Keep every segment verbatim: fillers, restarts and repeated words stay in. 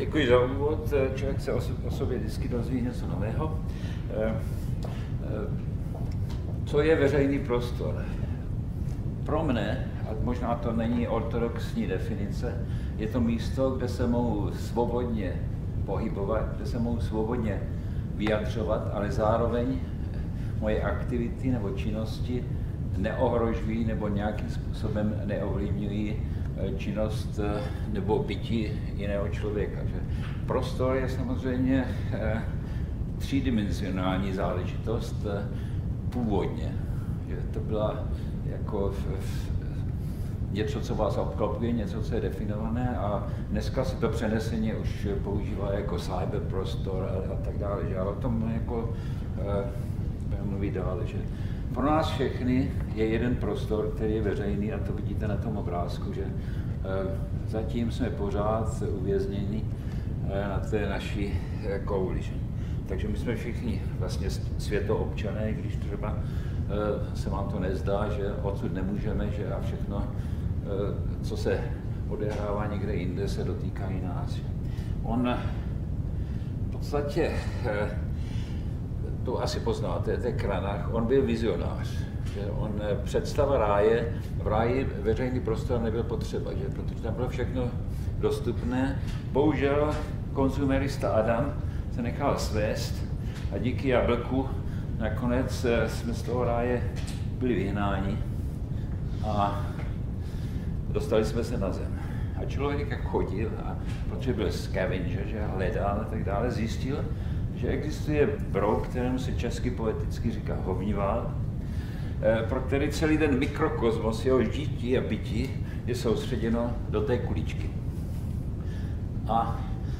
Děkuji za úvod. Člověk se o sobě vždycky dozví něco nového. Co je veřejný prostor? Pro mne, a možná to není ortodoxní definice, je to místo, kde se mohu svobodně pohybovat, kde se mohu svobodně vyjadřovat, ale zároveň moje aktivity nebo činnosti neohrožují nebo nějakým způsobem neovlivňují činnost nebo bytí jiného člověka. Že prostor je samozřejmě třídimenzionální záležitost původně. Že to byla jako něco, co vás obklopuje, něco, co je definované, a dneska se to přeneseně už používá jako cyberprostor a, a tak dále. Že? Ale o tom jako budeme mluvit dále. Že? Pro nás všechny je jeden prostor, který je veřejný, a to vidíte na tom obrázku, že zatím jsme pořád uvězněni na té naší kouli. Že? Takže my jsme všichni vlastně světoobčané, když třeba se vám to nezdá, že odsud nemůžeme, že a všechno, co se odehrává někde jinde, se dotýká i nás. On v podstatě, to asi poznáte, to je Cranach, on byl vizionář. Že on představa ráje, v ráji veřejný prostor nebyl potřeba, že? Protože tam bylo všechno dostupné. Bohužel konzumerista Adam se nechal svést a díky jablku nakonec jsme z toho ráje byli vyhnáni a dostali jsme se na zem. A člověk, jak chodil, a protože byl scavenger, že hledal a tak dále, zjistil, že existuje brouk, kterému se česky poeticky říká hovnivál, pro který celý ten mikrokosmos, jeho žití a bytí je soustředěno do té kuličky. A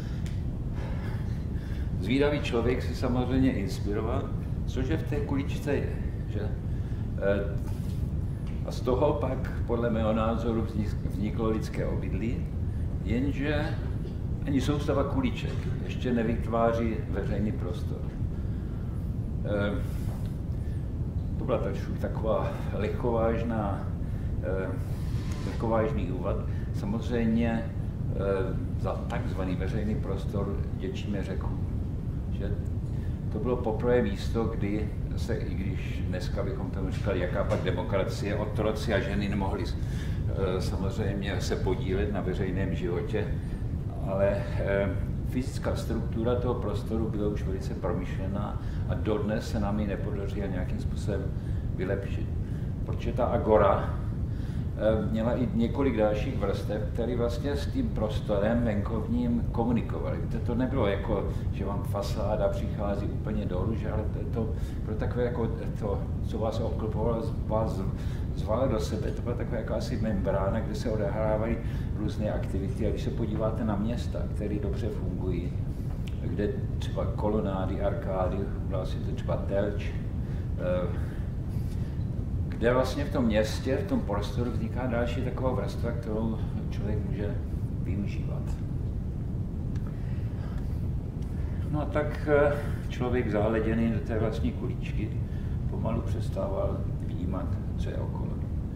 zvídavý člověk se samozřejmě inspiroval, cože v té kuličce je. Že? A z toho pak, podle mého názoru, vzniklo lidské obydlí, jenže ani soustava kuliček ještě nevytváří veřejný prostor. To byla taková lehkovážná, lehkovážný úvod. Samozřejmě za takzvaný veřejný prostor děčíme řeku. Že to bylo poprvé místo, kdy se, i když dneska bychom tomu říkali, jaká pak demokracie, otroci a ženy nemohli samozřejmě se podílet na veřejném životě, ale fyzická struktura toho prostoru byla už velice promyšlená a dodnes se nám ji nepodařilo nějakým způsobem vylepšit. Protože ta agora měla i několik dalších vrstev, které vlastně s tím prostorem venkovním komunikovaly. To nebylo jako, že vám fasáda přichází úplně dolů, že, ale to bylo takové jako to, co vás obklopovalo, vás zvalo do sebe. To byla taková jakási membrána, kde se odehrávají různé aktivity. A když se podíváte na města, které dobře fungují, kde třeba kolonády, arkády, vlastně to třeba Telč, kde vlastně v tom městě, v tom prostoru vzniká další taková vrstva, kterou člověk může využívat. No a tak člověk zahleděný do té vlastní kuličky pomalu přestával vnímat, co je okolo.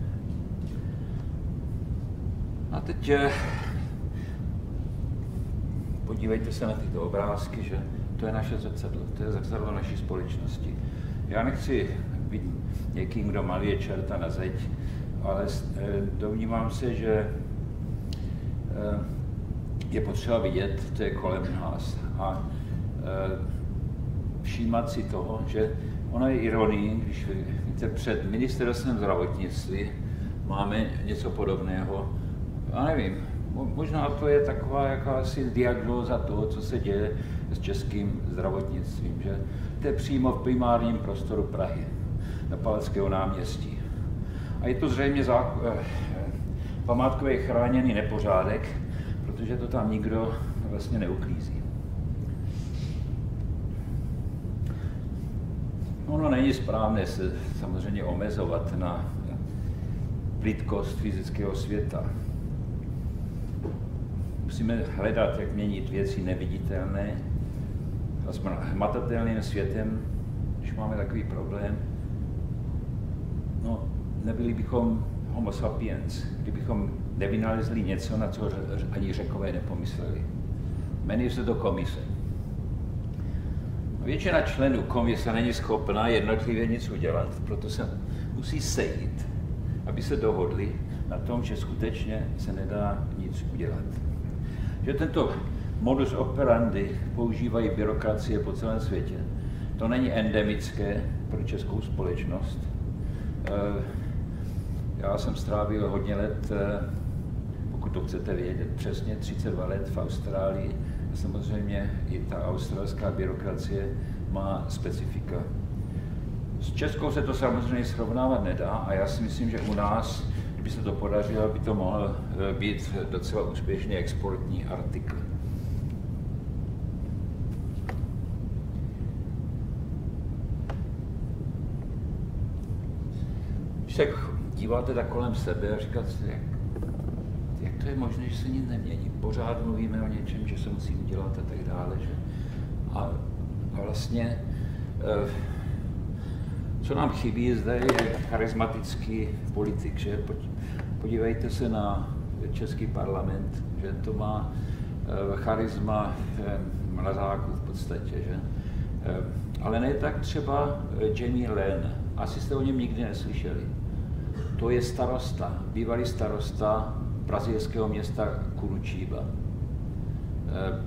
A teď podívejte se na tyto obrázky, že to je naše zrcadlo, to je zrcadlo naší společnosti. Já nechci být někým, kdo maluje čerta na zeď, ale domnívám se, že je potřeba vidět, co je kolem nás, a všímat si toho, že ono je ironie, když víte, před ministerstvem zdravotnictví máme něco podobného. Já nevím, možná to je taková jakási diagnóza toho, co se děje s českým zdravotnictvím, že to je přímo v primárním prostoru Prahy, na Palackého náměstí. A je to zřejmě památkově chráněný nepořádek, protože to tam nikdo vlastně neuklízí. Ono není správné se samozřejmě omezovat na plitkost fyzického světa. Musíme hledat, jak měnit věci neviditelné a s hmatatelným světem, když máme takový problém. No, nebyli bychom homo sapiens, kdybychom nevynalezli něco, na co ani Řekové nepomysleli. Jmenuje se to komise. Většina členů komise není schopná jednotlivě nic udělat, proto se musí sejít, aby se dohodli na tom, že skutečně se nedá nic udělat. Že tento modus operandi používají byrokracie po celém světě. To není endemické pro českou společnost. Já jsem strávil hodně let, pokud to chcete vědět, přesně třicet dva let v Austrálii. Samozřejmě i ta australská byrokracie má specifika. S Českou se to samozřejmě srovnávat nedá a já si myslím, že u nás, kdyby se to podařilo, by to mohl být docela úspěšný exportní artikl. Když se díváte tak kolem sebe a říkáte si, jak, jak to je možné, že se nic nemění. Pořád mluvíme o něčem, že se musí udělat a tak dále. Že? A, a vlastně, eh, co nám chybí zde, je charismatický politik. Že? Podívejte se na český parlament, že to má eh, charisma eh, mrazáků v podstatě. Že? Eh, ale ne tak třeba Jamie Lane. Asi jste o něm nikdy neslyšeli. To je starosta, bývalý starosta brazilského města Curitiba. E,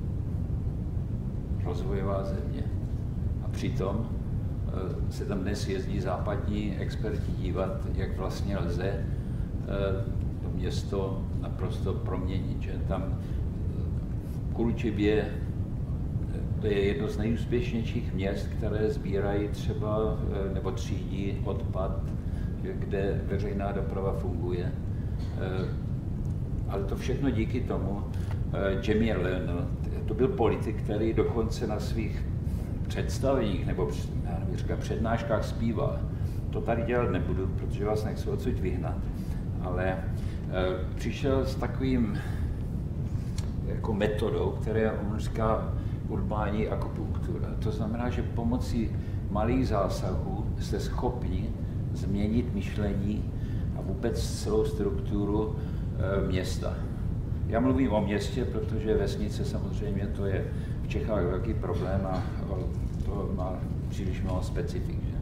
rozvojová země. A přitom e, se tam dnes jezdí západní experti dívat, jak vlastně lze e, to město naprosto proměnit. Že? Tam v Curitibě to je jedno z nejúspěšnějších měst, které sbírají třeba nebo třídí odpad, kde veřejná doprava funguje. Ale to všechno díky tomu, Jamie Lane, to byl politik, který dokonce na svých představeních nebo přednáškách zpíval. To tady dělat nebudu, protože vás nechci odsud vyhnat. Ale přišel s takovým jako metodou, která on říká urbání akupunktura. To znamená, že pomocí malých zásahů jste schopni změnit myšlení a vůbec celou strukturu e, města. Já mluvím o městě, protože vesnice samozřejmě to je v Čechách velký problém a to má příliš mnoho specifik. Že?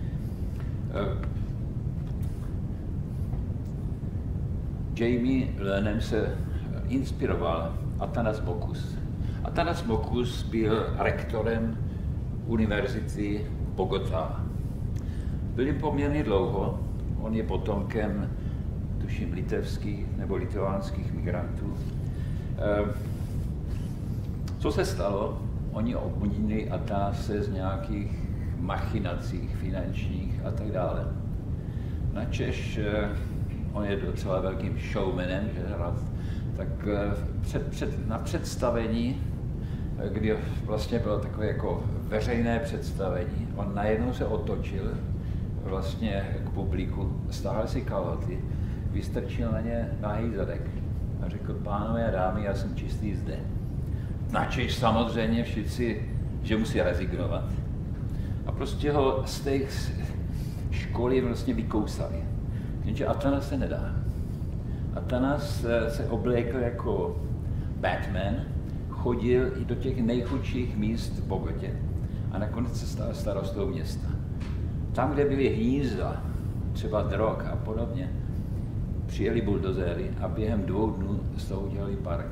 E, Jamie Lanem se inspiroval Atanas Mockus. Atanas Mockus byl rektorem univerzity Bogotá. Byl jim poměrně dlouho, on je potomkem, tuším, litevských nebo litovánských migrantů. E, co se stalo? Oni obvinili Atanase z nějakých machinací finančních a tak dále. Načež e, on je docela velkým showmanem, že rád, tak e, před, před, na představení, kdy vlastně bylo takové jako veřejné představení, on najednou se otočil vlastně k publiku, stáhl si kalhoty, vystrčil na ně nahý zadek a řekl, pánové a dámy, já jsem čistý zde. Načež samozřejmě všichni, že musí rezignovat. A prostě ho z té školy vlastně vykousali. Jenže Atanas se nedá. Atanas se oblékl jako Batman, chodil i do těch nejchudších míst v Bogotě a nakonec se stal starostou města. Tam, kde byly hnízda, třeba drog a podobně, přijeli buldozéry a během dvou dnů z toho udělali park.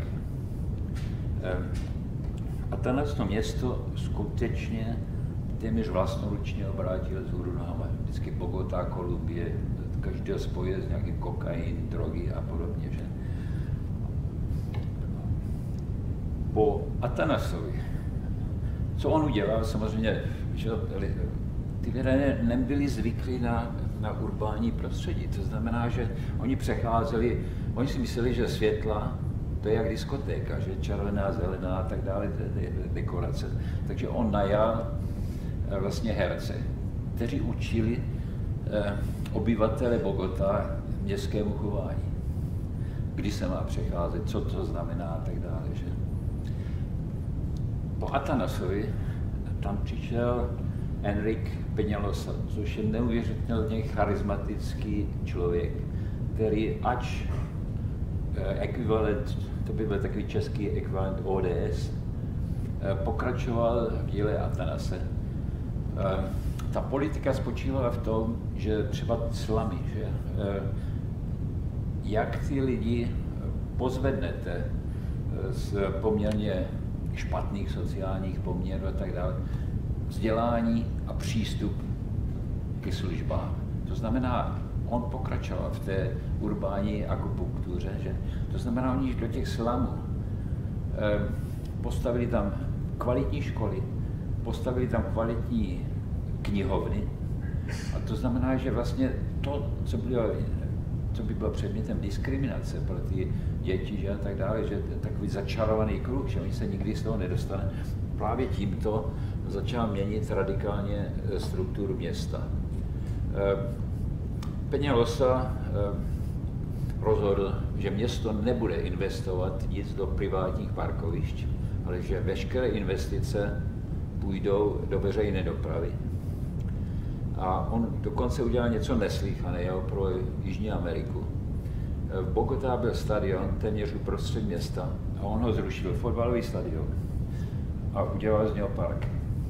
A tenhle to město skutečně téměř vlastnoručně obrátil z hůru nohama. Vždycky Bogotá, Kolumbie, každého spoje s nějakým kokain, drogy a podobně. Že? Po Atanasovi, co on udělal, samozřejmě, že ty lidé nebyli zvyklí na, na urbání prostředí. To znamená, že oni přecházeli, oni si mysleli, že světla, to je jak diskotéka, že červená, zelená a tak dále, dekorace. Takže on najal vlastně herce, kteří učili eh, obyvatele Bogotá městskému chování. Kdy se má přecházet, co to znamená a tak dále. Že? Po Atanasovi tam přišel Enrique Peñalosa, což je neuvěřitelně charismatický člověk, který ač ekvivalent to by byl takový český ekvivalent O D S, pokračoval v díle Athanase. Ta politika spočívala v tom, že třeba slamy, že jak ty lidi pozvednete z poměrně špatných sociálních poměrů a tak dále, vzdělání a přístup ke službám. To znamená, on pokračoval v té urbání akupunktuře, že? To znamená, oni do těch slamů postavili tam kvalitní školy, postavili tam kvalitní knihovny a to znamená, že vlastně to, co bylo, co by bylo předmětem diskriminace pro ty děti, že a tak dále, že takový začarovaný kruh, že oni se nikdy z toho nedostane, právě tímto začal měnit radikálně strukturu města. Peñalosa rozhodl, že město nebude investovat nic do privátních parkovišť, ale že veškeré investice půjdou do veřejné dopravy. A on dokonce udělal něco neslýchaného pro Jižní Ameriku. V Bogotá byl stadion téměř uprostřed města a on ho zrušil, fotbalový stadion, a udělal z něho park.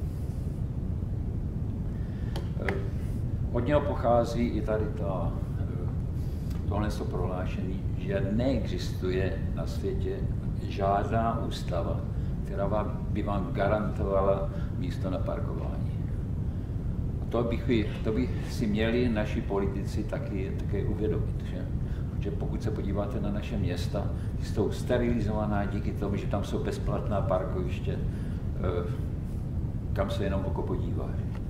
Od něho pochází i tady ta, tohle prohlášení, že neexistuje na světě žádná ústava, která vám, by vám garantovala místo na parkování. A to, bych, to by si měli naši politici taky, taky uvědomit. Že? Protože pokud se podíváte na naše města, jsou sterilizovaná díky tomu, že tam jsou bezplatná parkoviště, kam se jenom oko podívá.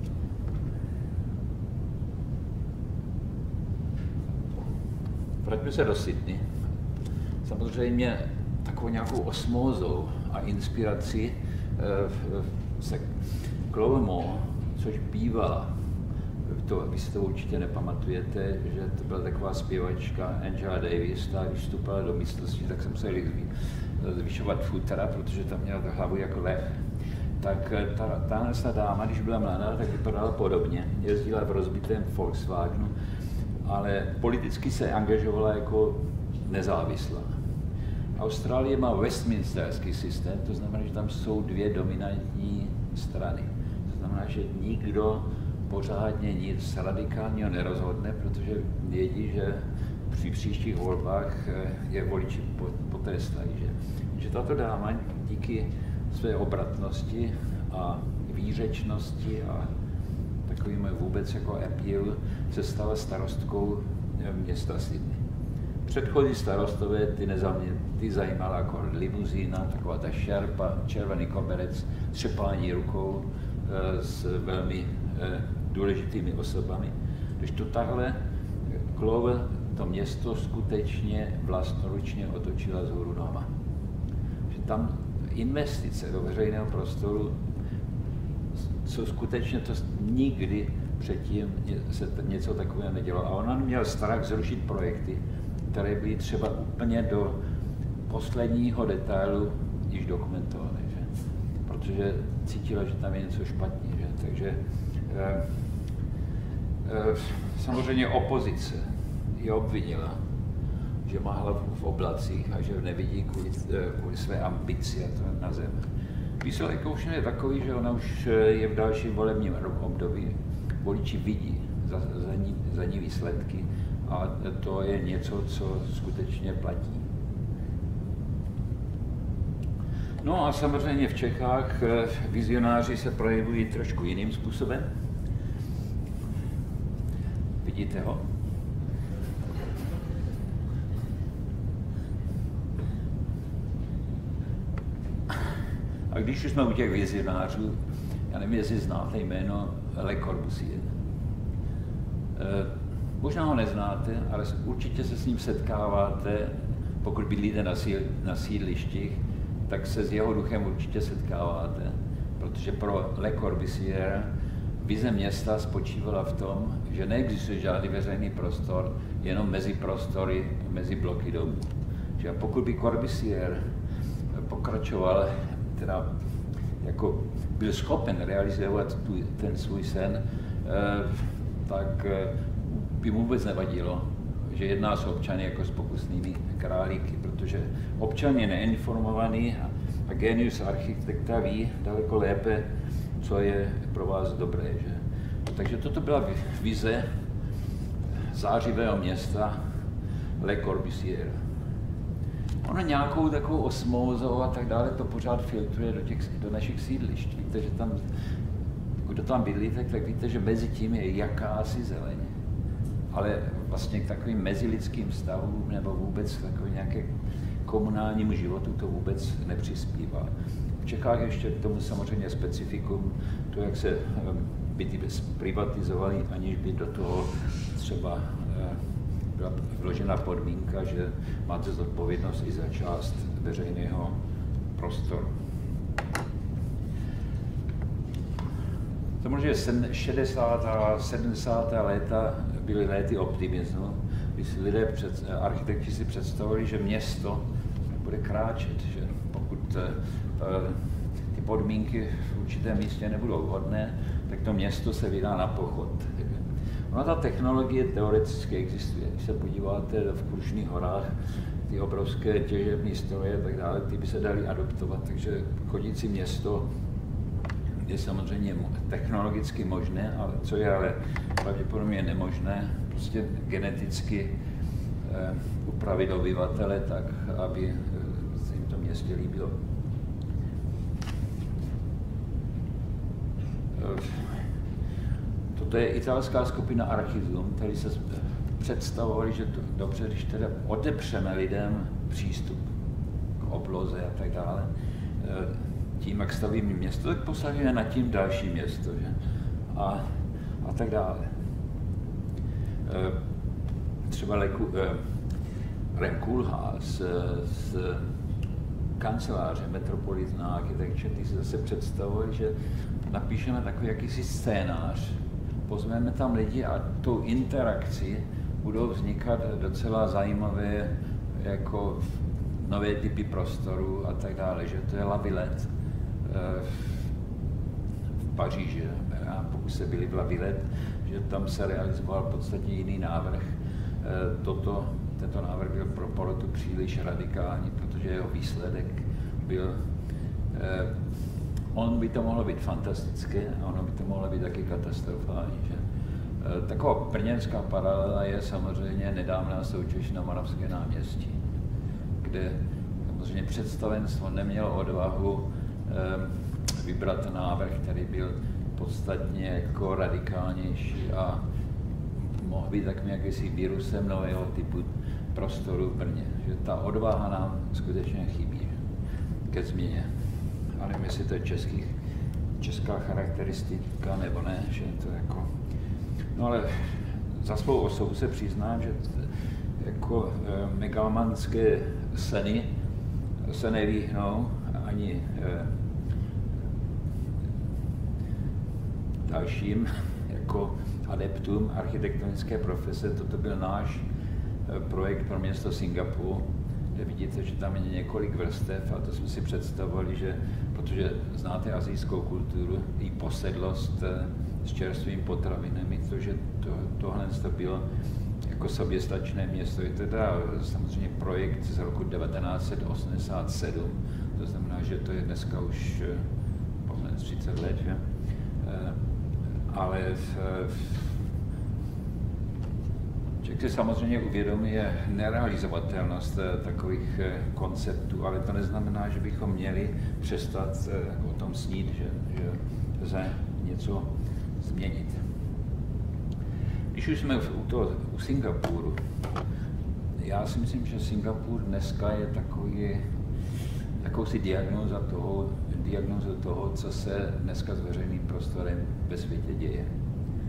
Vraťme se do Sydney. Samozřejmě takovou nějakou osmózou a inspirací se Clovermore, což bývá, to, vy si to určitě nepamatujete, že to byla taková zpěvačka Angela Davis, ta když vstupala do místnosti, tak jsem musel zvyšovat futra, protože tam měla hlavu jako lev. Tak ta, ta dáma, když byla mladá, tak vypadala podobně. Jezdila v rozbitém Volkswagenu, ale politicky se angažovala jako nezávislá. Austrálie má westminsterský systém, to znamená, že tam jsou dvě dominantní strany. To znamená, že nikdo pořádně nic radikálního nerozhodne, protože vědí, že při příštích volbách je voliči potrestají. Že, že tato dáma díky své obratnosti a výřečnosti a takovým vůbec jako appeal se stala starostkou města Sydney. Předchozí starostové ty, nezamě, ty zajímala jako limuzína, taková ta šerpa, červený koberec, třepání rukou e, s velmi e, důležitými osobami. Když to takhle Clover to město skutečně vlastnoručně otočila z hůru nohama. Že tam investice do veřejného prostoru, co skutečně to nikdy předtím se něco takového nedělo. A ona měla strach zrušit projekty, které byly třeba úplně do posledního detailu již dokumentované, že? Protože cítila, že tam je něco špatně. Že? Takže eh, eh, samozřejmě opozice je obvinila, že má hlavu v oblacích a že nevidí kvůli, kvůli své ambici a to na zemi. Výsledek už je takový, že ona už je v dalším volebním období. Voliči vidí za, za, ní, za ní výsledky a to je něco, co skutečně platí. No a samozřejmě v Čechách vizionáři se projevují trošku jiným způsobem. Vidíte ho? A když už jsme u těch vizionářů, já nevím, jestli znáte jméno Le Corbusier. E, možná ho neznáte, ale určitě se s ním setkáváte, pokud bydlíte na, síl, na sídlištích, tak se s jeho duchem určitě setkáváte, protože pro Le Corbusier vize města spočívala v tom, že neexistuje žádný veřejný prostor, jenom mezi prostory, mezi bloky domů. Že pokud by Corbusier pokračoval, teda jako byl schopen realizovat tu, ten svůj sen, eh, tak eh, by mu vůbec nevadilo, že jedná s občany jako s pokusnými králíky, protože občan je neinformovaný a genius architekta ví daleko lépe, co je pro vás dobré. Že? Takže toto byla vize zářivého města Le Corbusier. Ono nějakou takovou osmózou a tak dále to pořád filtruje do, těch, do našich sídlišť. Víte, že tam, kdo tam bydlíte, tak víte, že mezi tím je jakási zeleň. Ale vlastně k takovým mezilidským stavům nebo vůbec takovým nějaké komunálnímu životu to vůbec nepřispívá. V Čechách ještě k tomu samozřejmě specifikum, to, jak se byty privatizovaly, aniž by do toho třeba byla vložena podmínka, že máte zodpovědnost i za část veřejného prostoru. Samozřejmě šedesátá sedmdesátá léta byly léty optimismu, kdy si lidé, před, architekti si představovali, že město bude kráčet, že pokud ty podmínky v určitém místě nebudou vhodné, tak to město se vydá na pochod. Ona ta technologie teoreticky existuje. Když se podíváte v Krušných horách, ty obrovské těžební stroje a tak dále, ty by se daly adoptovat, takže chodící město je samozřejmě technologicky možné, ale co je ale pravděpodobně nemožné, prostě geneticky eh, upravit obyvatele tak, aby se jim to městě líbilo. Toto je italská skupina Archizum, který se představovali, že to dobře, když teda odepřeme lidem přístup k obloze a tak dále, tím, jak stavíme město, tak postavíme nad tím další město, že? A, a tak dále. Třeba Leku, Rem Koolhaas z kanceláře Metropolitan Architecture, ty se zase představovali, že napíšeme takový jakýsi scénář, pozveme tam lidi a tou interakci budou vznikat docela zajímavé jako nové typy prostoru a tak dále, že to je La Villette v Paříži. A pokud se byli v La Villette, že tam se realizoval v podstatě jiný návrh. Toto, tento návrh byl pro porotu příliš radikální, protože jeho výsledek byl, on by to mohlo být fantastické a ono by to mohlo být taky katastrofální. Že? Taková brněnská paralela je samozřejmě nedávná soutěž na Moravské náměstí, kde samozřejmě představenstvo nemělo odvahu vybrat návrh, který byl podstatně jako radikálnější a mohl být takovým jakýsi virusem nového typu prostoru v Brně. Že ta odvaha nám skutečně chybí ke změně. A nevím, jestli to je český, česká charakteristika nebo ne, že to jako... No ale za svou osobu se přiznám, že jako e, megalomanské sny se nevyhnou ani e, dalším jako adeptům architektonické profese. Toto byl náš e, projekt pro město Singapur, kde vidíte, že tam je několik vrstev a to jsme si představovali, že protože znáte asijskou kulturu i posedlost e, s čerstvými potravinami, protože to, tohle to bylo jako soběstačné město. Je teda samozřejmě projekt z roku devatenáct set osmdesát sedm, to znamená, že to je dneska už třicet let, že? Ale člověk si samozřejmě uvědomuje nerealizovatelnost takových konceptů, ale to neznamená, že bychom měli přestat o tom snít, že, že lze něco změnit. Když už jsme u, toho, u Singapuru, já si myslím, že Singapur dneska je takový, jakousi diagnóza toho, diagnóza toho, co se dneska s veřejným prostorem ve světě děje. E,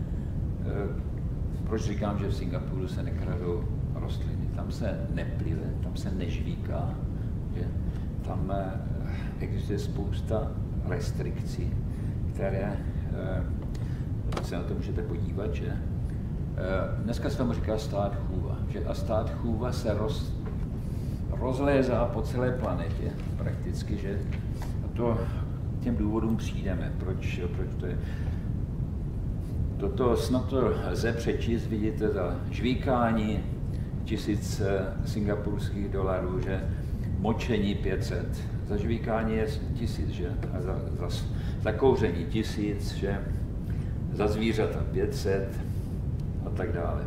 proč říkám, že v Singapuru se nekradou rostliny? Tam se neplive, tam se nežvíká, že? Tam e, existuje spousta restrikcí, které e, se na to můžete podívat, že? Dneska se tomu říká stát chůva, že a stát chůva se roz, rozlézá po celé planetě prakticky, že a to těm důvodům přijdeme, proč, proč to je. Toto snad to lze přečíst, vidíte, za žvíkání tisíc singapurských dolarů, že močení pět set, za žvíkání je tisíc, že? A za, za, za kouření tisíc, že? Za zvířata pět set a tak dále.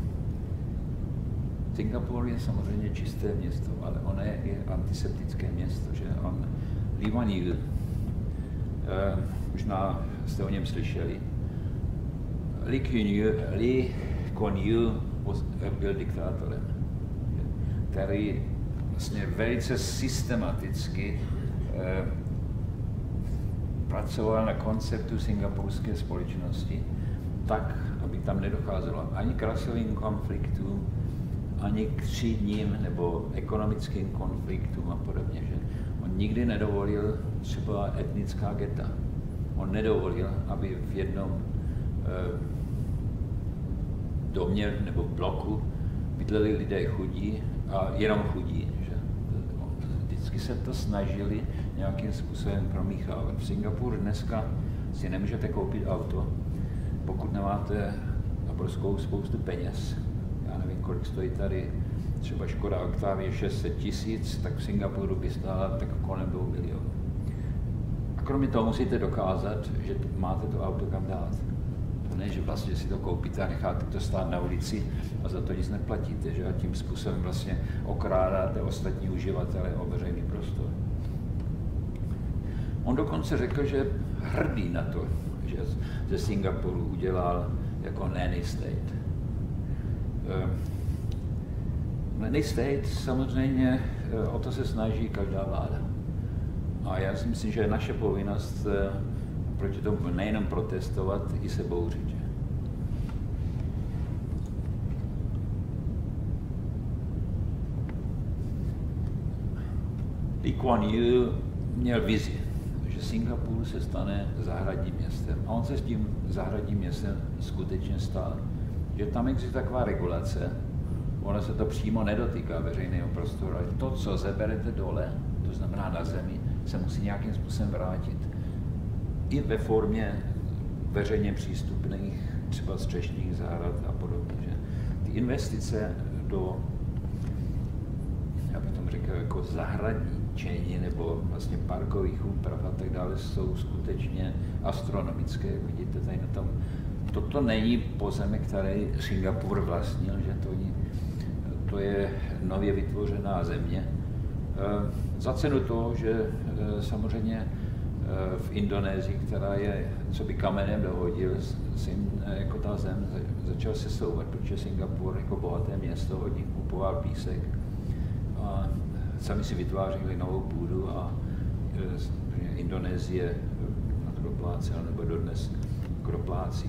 Singapur je samozřejmě čisté město, ale ono je i antiseptické město, že? On, Lee Kuan Yew, eh, možná jste o něm slyšeli, Lee Kuan Yew, Lee Kuan Yew byl diktátorem, který vlastně velice systematicky eh, pracoval na konceptu singapurské společnosti tak, aby tam nedocházelo ani k rasovým konfliktům, ani k třídním nebo ekonomickým konfliktům a podobně. Že? On nikdy nedovolil třeba etnická geta. On nedovolil, aby v jednom eh, domě nebo bloku bydleli lidé chudí a jenom chudí. Že? Vždycky se to snažili nějakým způsobem promíchávat. V Singapuru dneska si nemůžete koupit auto, pokud nemáte obrovskou spoustu peněz. Já nevím, kolik stojí tady třeba Škoda Octavia šest set tisíc, tak v Singapuru by stála tak kolem dvou milionů. A kromě toho musíte dokázat, že máte to auto kam dát. To ne, že vlastně si to koupíte a necháte to stát na ulici a za to nic neplatíte, že? A tím způsobem vlastně okrádáte ostatní uživatele o veřejný prostor. On dokonce řekl, že hrdý na to, že ze Singapuru udělal jako nanny state. Uh, nanny state samozřejmě uh, o to se snaží každá vláda. A já si myslím, že je naše povinnost uh, proti tomu nejenom protestovat, i se bouřit. Že? Lee Kuan Yew měl vizi, že Singapur se stane zahradním městem. A on se s tím zahradním městem skutečně stal. Že tam existuje taková regulace, ono se to přímo nedotýká veřejného prostoru, ale to, co zeberete dole, to znamená na zemi, se musí nějakým způsobem vrátit. I ve formě veřejně přístupných, třeba střešních zahrad a podobně. Že? Ty investice do, já bych tomu řekl, jako zahradničení nebo vlastně parkových úprav a tak dále, jsou skutečně astronomické. Vidíte tady na tom. Toto není pozemek, který Singapur vlastnil, že to, to je nově vytvořená země. Za cenu toho, že samozřejmě v Indonésii, která je, co by kamenem dohodil, jako ta zem začal se souvat, protože Singapur jako bohaté město od nich kupoval písek a sami si vytvářeli novou půdu a Indonésie na to doplácela, nebo dodnes doplácí.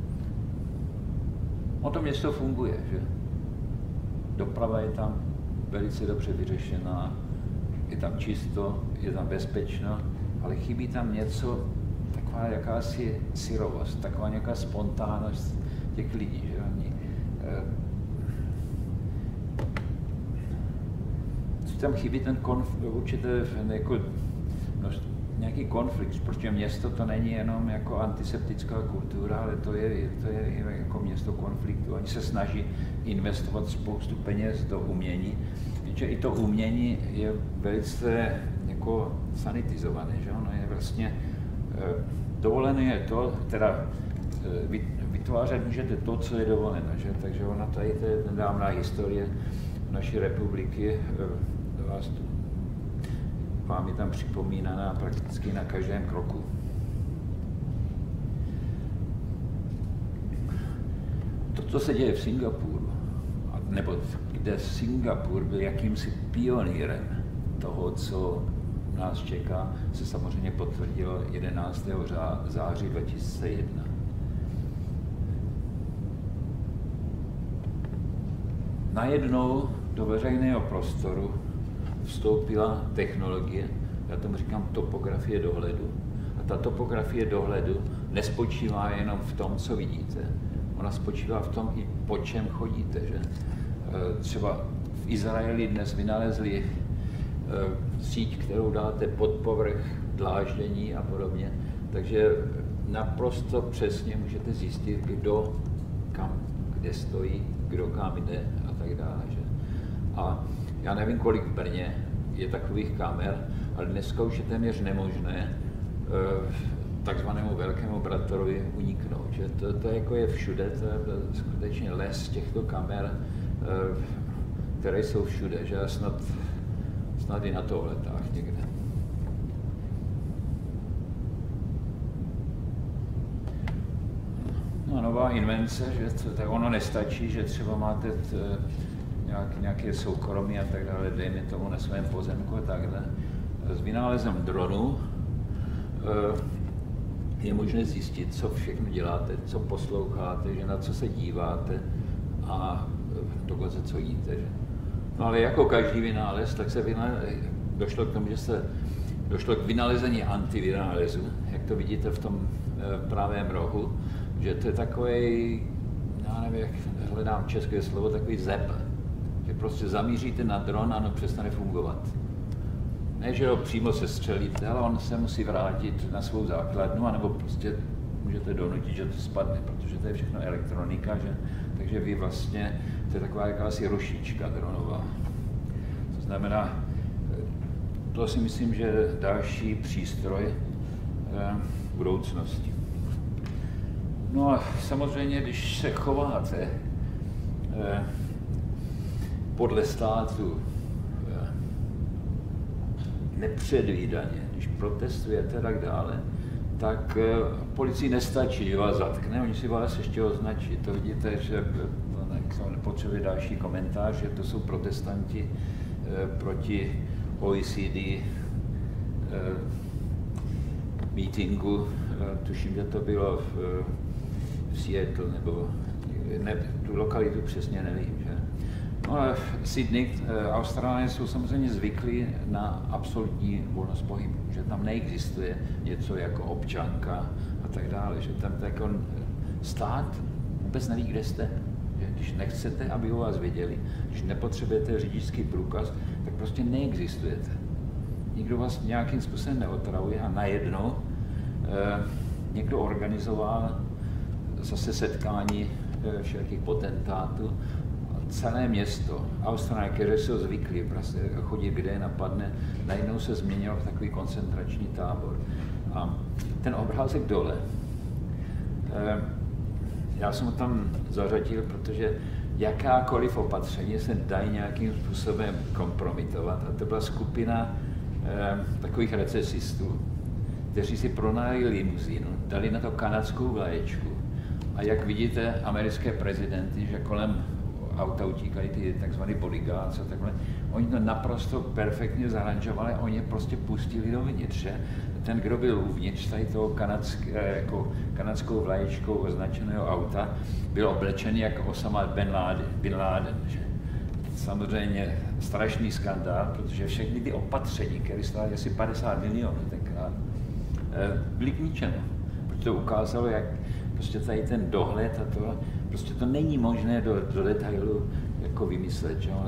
O to město funguje, že? Doprava je tam velice dobře vyřešená, je tam čisto, je tam bezpečno, ale chybí tam něco, taková jakási syrovost, taková nějaká spontánnost těch lidí, že oni eh, tam chybí ten konflikt, určitě jako, no, nějaký konflikt, protože město to není jenom jako antiseptická kultura, ale to je, to je jako město konfliktu. Oni se snaží investovat spoustu peněz do umění, protože i to umění je velice jako sanitizované, že ono je vlastně, dovolené je to, teda vytvářet můžete to, co je dovoleno, že? Takže ona tady to je nedávná historie naší republiky, vás tu vám je tam připomínaná prakticky na každém kroku. To, co se děje v Singapuru, nebo kde Singapur byl jakýmsi pionýrem toho, co nás čeká, se samozřejmě potvrdilo jedenáctého září dva tisíce jedna. Najednou do veřejného prostoru vstoupila technologie, já tomu říkám topografie dohledu. A ta topografie dohledu nespočívá jenom v tom, co vidíte. Ona spočívá v tom, i po čem chodíte. Že? Třeba v Izraeli dnes vynalezli síť, kterou dáte pod povrch dláždění a podobně. Takže naprosto přesně můžete zjistit, kdo kam kde stojí, kdo kam jde a tak dále. Že? A já nevím, kolik v Brně je takových kamer, ale dneska už je téměř nemožné takzvanému velkému bratrovi uniknout. Že to, to jako je všude, to je skutečně les těchto kamer, které jsou všude, že snad, snad i na toaletách někde. No, nová invence, že to, tak ono nestačí, že třeba máte t, nějak, nějaké soukromí a tak dále, dejme tomu na svém pozemku a takhle. S vynálezem dronu je možné zjistit, co všechno děláte, co posloucháte, že na co se díváte a dokonce co jíte. Že? No ale jako každý vynález, tak se vynález, došlo k tomu, že se došlo k vynalezení antivynálezu, jak to vidíte v tom e, pravém rohu, že to je takový, já nevím, jak hledám české slovo, takový zep, že prostě zamíříte na dron a ono přestane fungovat. Ne, že ho přímo sestřelíte, ale on se musí vrátit na svou základnu, anebo prostě můžete donutit, že to spadne, protože to je všechno elektronika, že? Takže vy vlastně, to je taková jakási rušička dronová. To znamená, to si myslím, že je další přístroj eh, budoucnosti. No a samozřejmě, když se chováte eh, podle státu eh, nepředvídaně, když protestujete a tak dále, tak eh, policii nestačí, že vás zatkne, oni si vás ještě označí. To vidíte, že to nepotřebuje další komentář, že to jsou protestanti eh, proti O E C D eh, meetingu, eh, tuším, že to bylo v, v Seattle, nebo ne, tu lokalitu přesně nevím. Že? No ale v Sydney, eh, Australie jsou samozřejmě zvyklí na absolutní volnost pohybu, že tam neexistuje něco jako občanka a tak dále, že tam jako stát vůbec neví, kde jste. Že když nechcete, aby o vás věděli, když nepotřebujete řidičský průkaz, tak prostě neexistujete. Nikdo vás nějakým způsobem neotravuje a najednou eh, někdo organizoval zase setkání eh, všelkých potentátů a celé město, Austrálie, které jsou zvyklí prostě chodit, kde je napadne, najednou se změnilo v takový koncentrační tábor. A ten obrázek dole, eh, já jsem ho tam zařadil, protože jakákoliv opatření se dají nějakým způsobem kompromitovat. A to byla skupina eh, takových recesistů, kteří si pronajali limuzínu, dali na to kanadskou vlaječku. A jak vidíte, americké prezidenty, že kolem auta utíkají ty takzvaný bodyguards a takhle, oni to naprosto perfektně zaranžovali, oni je prostě pustili dovnitř. Že? Ten, kdo byl uvnitř tady toho kanadské, jako kanadskou vlaječkou označeného auta, byl oblečený jako Osama bin Laden. Bin Laden že? Samozřejmě strašný skandál, protože všechny ty opatření, které stály asi padesát milionů tenkrát, byly k ničemu. Protože to ukázalo, jak prostě tady ten dohled a to, prostě to není možné do, do detailu jako vymyslet. Že?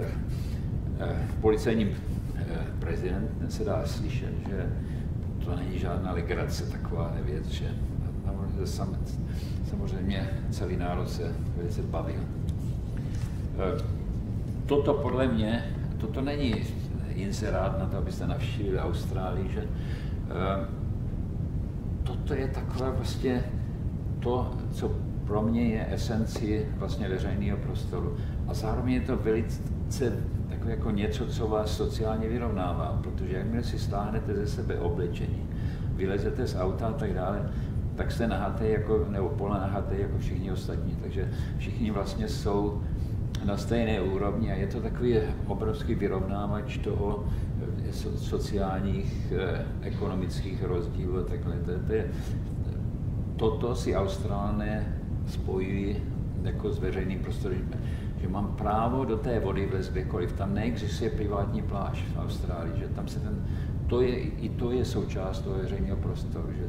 Policejní prezident se dá slyšet, že to není žádná legrace, taková věc, že samozřejmě celý národ se velice bavil. Toto podle mě, toto není inzerát na to, abyste navštívili Austrálii, že toto je takové vlastně to, co pro mě je esenci vlastně veřejného prostoru. A zároveň je to velice takové jako něco, co vás sociálně vyrovnává, protože jakmile si stáhnete ze sebe oblečení, vylezete z auta a tak dále, tak jste nahatý jako, nebo polonahatý jako všichni ostatní. Takže všichni vlastně jsou na stejné úrovni a je to takový obrovský vyrovnávač toho sociálních, ekonomických rozdílů a takhle. To je, toto si Australané spojují jako s veřejným prostorem, že mám právo do té vody vlez kdekoliv. Tam neexistuje privátní pláž v Austrálii, že tam se ten, to je, i to je součást toho veřejného prostoru. Že?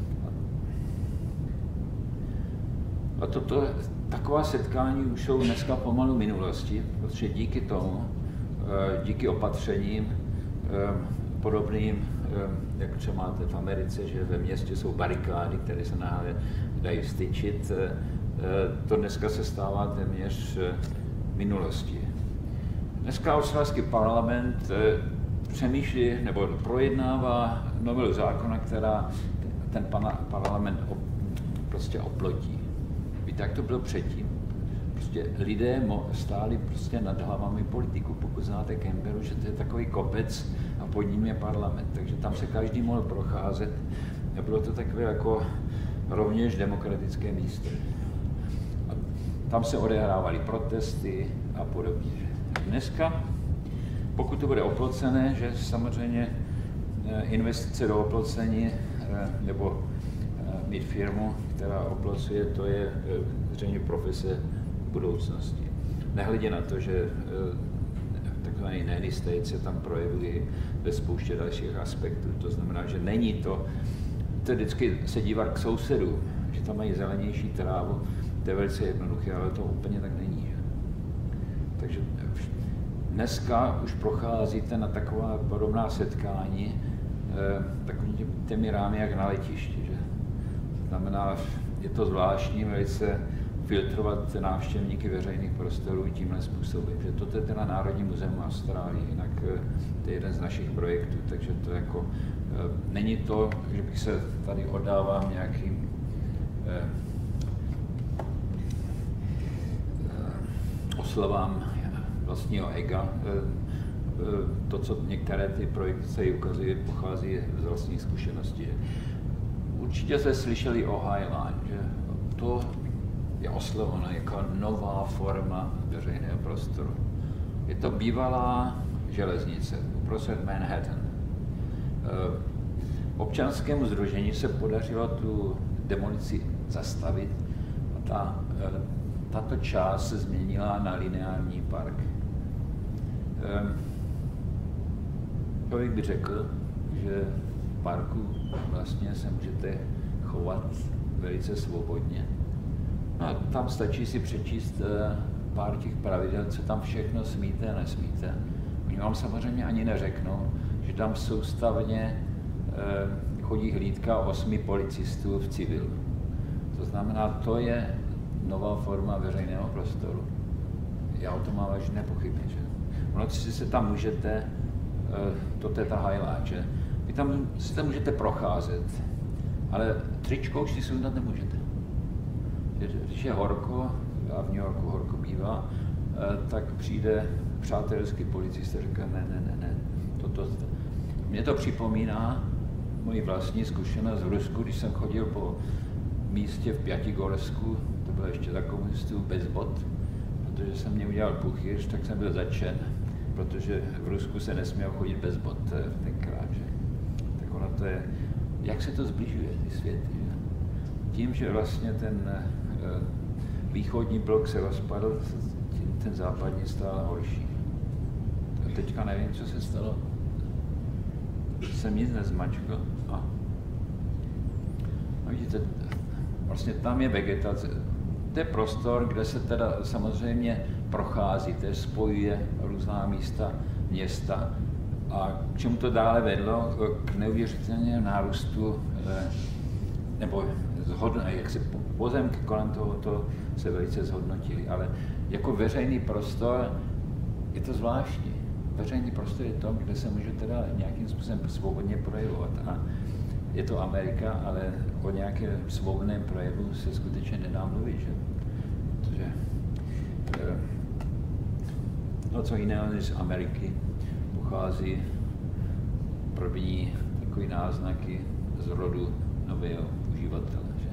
A toto, taková setkání už jsou dneska pomalu minulosti, protože díky tomu, díky opatřením podobným, jak třeba máte v Americe, že ve městě jsou barikády, které se náhle dají styčit, to dneska se stává téměř minulostí. Dneska australský parlament přemýšlí nebo projednává novelu zákona, která ten parlament prostě oplotí. Víte, jak to bylo předtím? Prostě lidé stáli prostě nad hlavami politiků. Pokud znáte Canberru, že to je takový kopec a pod ním je parlament, takže tam se každý mohl procházet. A bylo to takové jako rovněž demokratické místo. A tam se odehrávaly protesty a podobně. Dneska, pokud to bude oplocené, že samozřejmě investice do oplocení nebo mít firmu, která oplocuje, to je zřejmě profese budoucnosti. Nehledě na to, že takzvaný nanny state se tam projevují ve spoustě dalších aspektů. To znamená, že není to, to vždycky se dívat k sousedům, že tam mají zelenější trávu, to je velice jednoduché, ale to úplně tak není. Že? Takže dneska už procházíte na taková podobná setkání takovými těmi rámy jak na letišti. Že? To znamená, je to zvláštní velice filtrovat návštěvníky veřejných prostorů tímhle způsobem. Že toto je teda Národní muzeum Austrálie, jinak to je jeden z našich projektů, takže to jako není to, že bych se tady oddával nějakým eh, oslavám vlastního ega. To, co některé ty projekty se ukazují, pochází z vlastní zkušenosti. Určitě jste slyšeli o Highline, že to je osloveno jako nová forma veřejného prostoru. Je to bývalá železnice uprostřed Manhattan. Občanskému sdružení se podařilo tu demolici zastavit a ta, tato část se změnila na lineární park. Člověk by řekl, že v parku vlastně se můžete chovat velice svobodně. No a tam stačí si přečíst pár těch pravidel, co tam všechno smíte a nesmíte. Oni vám samozřejmě ani neřeknou, že tam soustavně chodí hlídka osmi policistů v civilu. To znamená, to je nová forma veřejného prostoru. Já o tom mám až nepochyby, že? Ono si se tam můžete, to je ta highlight, že? Vy tam si tam můžete procházet, ale tričko už si sundat nemůžete. Když je horko, a v New Yorku horko bývá, tak přijde přátelský policista a říká, ne, ne, ne, ne, toto. Mně to připomíná moji vlastní zkušenost v Rusku, když jsem chodil po místě v Pětigorsku, to bylo ještě za komunistů, bez bot, protože jsem mě udělal puchýř, tak jsem byl začen, protože v Rusku se nesměl chodit bez bot tenkrát, že? Tak ono to je, jak se to zbližuje, ty světy, že? Tím, že vlastně ten východní blok se rozpadl, ten západní stál horší. A teďka nevím, co se stalo. Jsem nic nezmačkl. A. A vidíte, vlastně tam je vegetace. To je prostor, kde se teda samozřejmě procházíte, spojuje různá místa, města. A k čemu to dále vedlo? K neuvěřitelnému nárůstu, nebo zhodno, jak se pozemky kolem tohoto se velice zhodnotily. Ale jako veřejný prostor je to zvláštní. Veřejný prostor je to, kde se může teda nějakým způsobem svobodně projevovat. A je to Amerika, ale o nějakém svobodném projevu se skutečně nedá mluvit, že? Protože, no co jiného než z Ameriky pochází první takový náznaky z rodu nového uživatele. Že?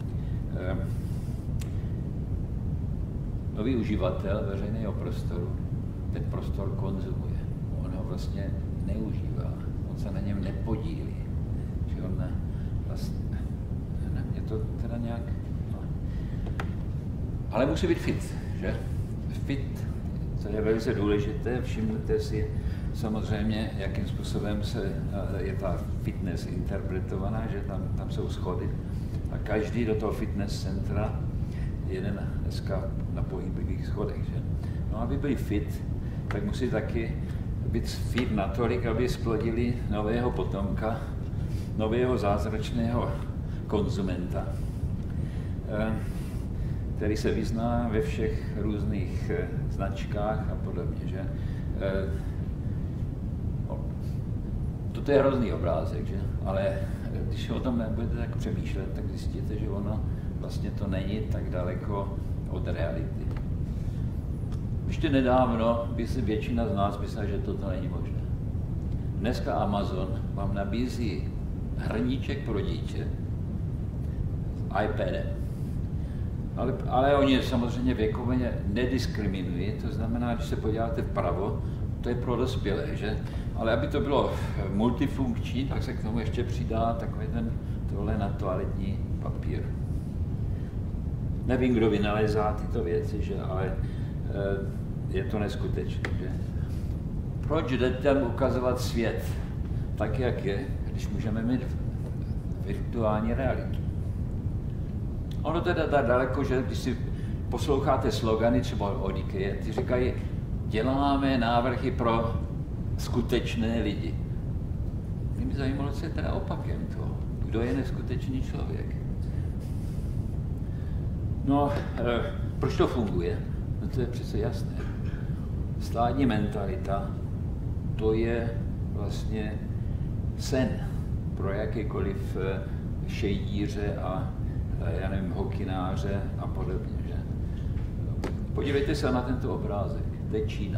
Nový uživatel veřejného prostoru ten prostor konzumuje. On ho vlastně neužívá, on se na něm nepodílí. Že on ne, vlastně, ne, je to teda nějak... No. Ale musí být fit, že? Fit, to je velice důležité, všimněte si samozřejmě, jakým způsobem se, je ta fitness interpretovaná, že tam, tam jsou schody a každý do toho fitness centra jeden dneska na pohybových schodech, že? No, aby byli fit, tak musí taky být fit natolik, aby splodili nového potomka, nového zázračného konzumenta, který se vyzná ve všech různých značkách a podobně, že? toto je hrozný obrázek, že? Ale když o tom nebudete tak přemýšlet, tak zjistíte, že ono vlastně to není tak daleko od reality. Ještě nedávno by si většina z nás myslela, že toto není možné. Dneska Amazon vám nabízí hrníček pro dítě s iPadem. Ale, ale oni samozřejmě věkově nediskriminují, to znamená, když se podíváte vpravo, to je pro dospělé, že? Ale aby to bylo multifunkční, tak se k tomu ještě přidá takový ten tohle na toaletní papír. Nevím, kdo vynalezá tyto věci, že? Ale je to neskutečné, že? Proč dětem ukazovat svět tak, jak je, když můžeme mít virtuální realitu? Ono teda dá daleko, že když si posloucháte slogany třeba od IKEA, ty říkají, děláme návrhy pro skutečné lidi. Mě by zajímalo, co je teda opakem toho. Kdo je neskutečný člověk? No, e, proč to funguje? No to je přece jasné. Státní mentalita, to je vlastně sen pro jakékoliv šejdíře a já nevím, hokináře a podobně. Že? Podívejte se na tento obrázek. To je Čína.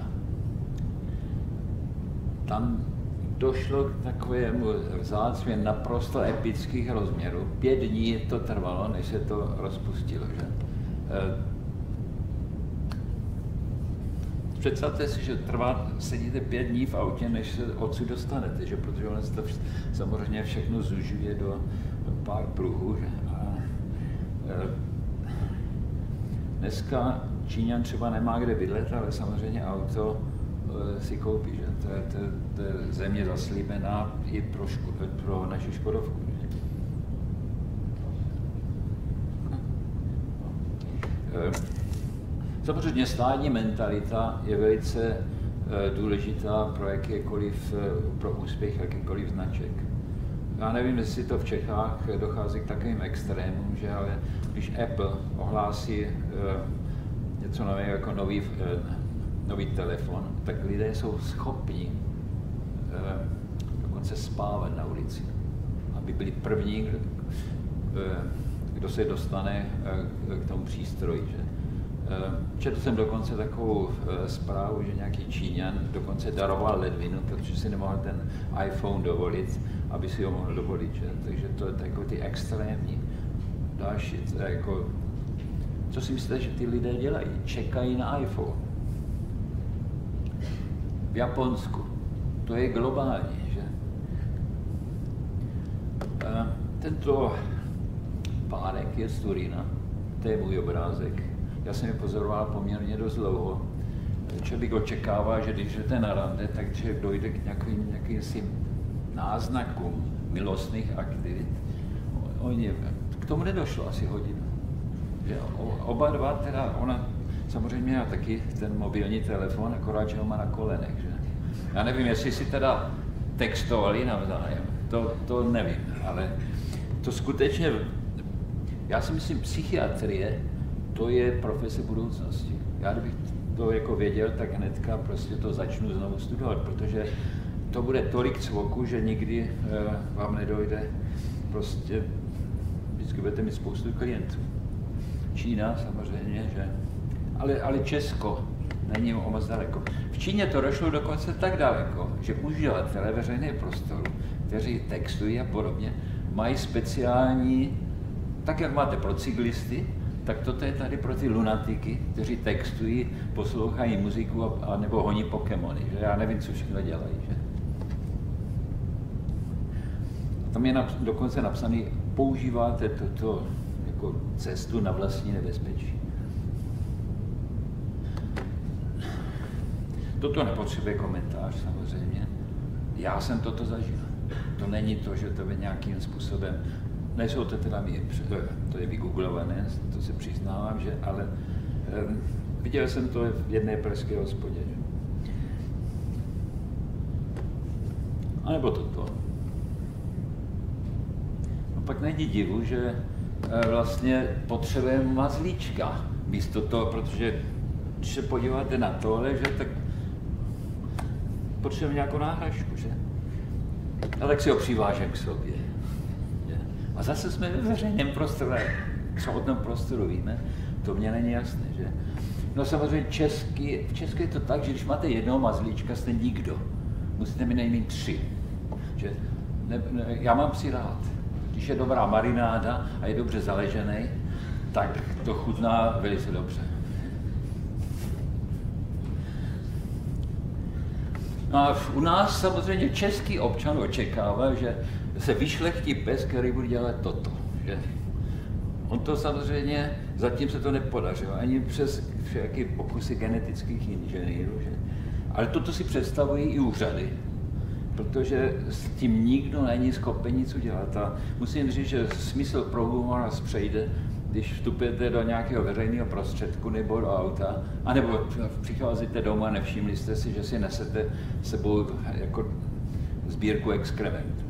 Tam došlo k takovému vzácně naprosto epických rozměrů. Pět dní to trvalo, než se to rozpustilo. Že? Představte si, že trvá, sedíte pět dní v autě, než se odsud dostanete, že? Protože ono se to samozřejmě všechno zužuje do, do pár pruhů. Že? A, e, dneska Číňan třeba nemá kde bydlet, ale samozřejmě auto e, si koupí. Že? To, je, to, to je země zaslíbená i pro, ško, pro naši Škodovku. Že? E, Samozřejmě státní mentalita je velice e, důležitá pro jakékoliv, e, pro úspěch jakýkoliv značek. Já nevím, jestli to v Čechách dochází k takovým extrémům, že ale když Apple ohlásí e, něco nového jako nový, e, nový telefon, tak lidé jsou schopni e, dokonce spávat na ulici, aby byli první, kdo, e, kdo se dostane e, k tomu přístroji. Že? Četl jsem dokonce takovou zprávu, že nějaký Číňan dokonce daroval ledvinu, protože si nemohl ten iPhone dovolit, aby si ho mohl dovolit. Že? Takže to je jako ty extrémní. Další, jako, co si myslíte, že ty lidé dělají? Čekají na iPhone. V Japonsku. To je globální. Že? Tento párek je z Turína. To je můj obrázek. Já jsem je pozoroval poměrně dost dlouho. Člověk očekává, že když jdete na rande, tak člověk dojde k nějakým, nějakým si náznakům milostných aktivit. Oni, k tomu nedošlo asi hodinu. Že oba dva, teda ona samozřejmě měla taky ten mobilní telefon, akorát, že ho má na kolenech. Že? Já nevím, jestli si teda textovali navzájem, to, to nevím, ale to skutečně, já si myslím, psychiatrie, to je profese budoucnosti. Já kdybych to jako věděl, tak hnedka prostě to začnu znovu studovat, protože to bude tolik cvoku, že nikdy e, vám nedojde, prostě vždycky budete mít spoustu klientů. Čína samozřejmě, že, ale, ale Česko není o moc daleko. V Číně to došlo dokonce tak daleko, že uživatelé veřejného prostoru, kteří textují a podobně, mají speciální, tak jak máte pro cyklisty, tak toto je tady pro ty lunatiky, kteří textují, poslouchají muziku a, a nebo honí Pokémony, že já nevím, co všechno dělají, že. Tam je nap, dokonce napsaný, používáte tuto jako cestu na vlastní nebezpečí. Toto nepotřebuje komentář samozřejmě. Já jsem toto zažil. To není to, že to by nějakým způsobem, nejsou to teda mě, to je vygooglované, to se přiznávám, že, ale um, viděl jsem to v jedné pražské hospodě. A nebo toto. No pak není divu, že e, vlastně potřebujeme mazlíčka místo toho, protože když se podíváte na tohle, že tak potřebujeme nějakou náhražku, že? A tak si ho přivážem k sobě. Že? A zase jsme ve veřejném prostoru, co o tom prostoru víme, to mě není jasné, že? No samozřejmě česky, v Česku je to tak, že když máte jednoho mazlíčka, jste nikdo. Musíte mít nejméně tři. Že? Ne, ne, já mám psi rád. Když je dobrá marináda a je dobře zaležený, tak to chutná velice dobře. No a u nás samozřejmě český občan očekává, že se vyšlechtí pes, který bude dělat toto. Že? On to samozřejmě, zatím se to nepodařilo, ani přes všechny pokusy genetických inženýrů. Že? Ale toto si představují i úřady, protože s tím nikdo není schopen nic udělat. A musím říct, že smysl pro humor nás přejde, když vstupujete do nějakého veřejného prostředku nebo do auta, anebo přicházíte domů a nevšimli jste si, že si nesete s sebou jako sbírku exkrementů.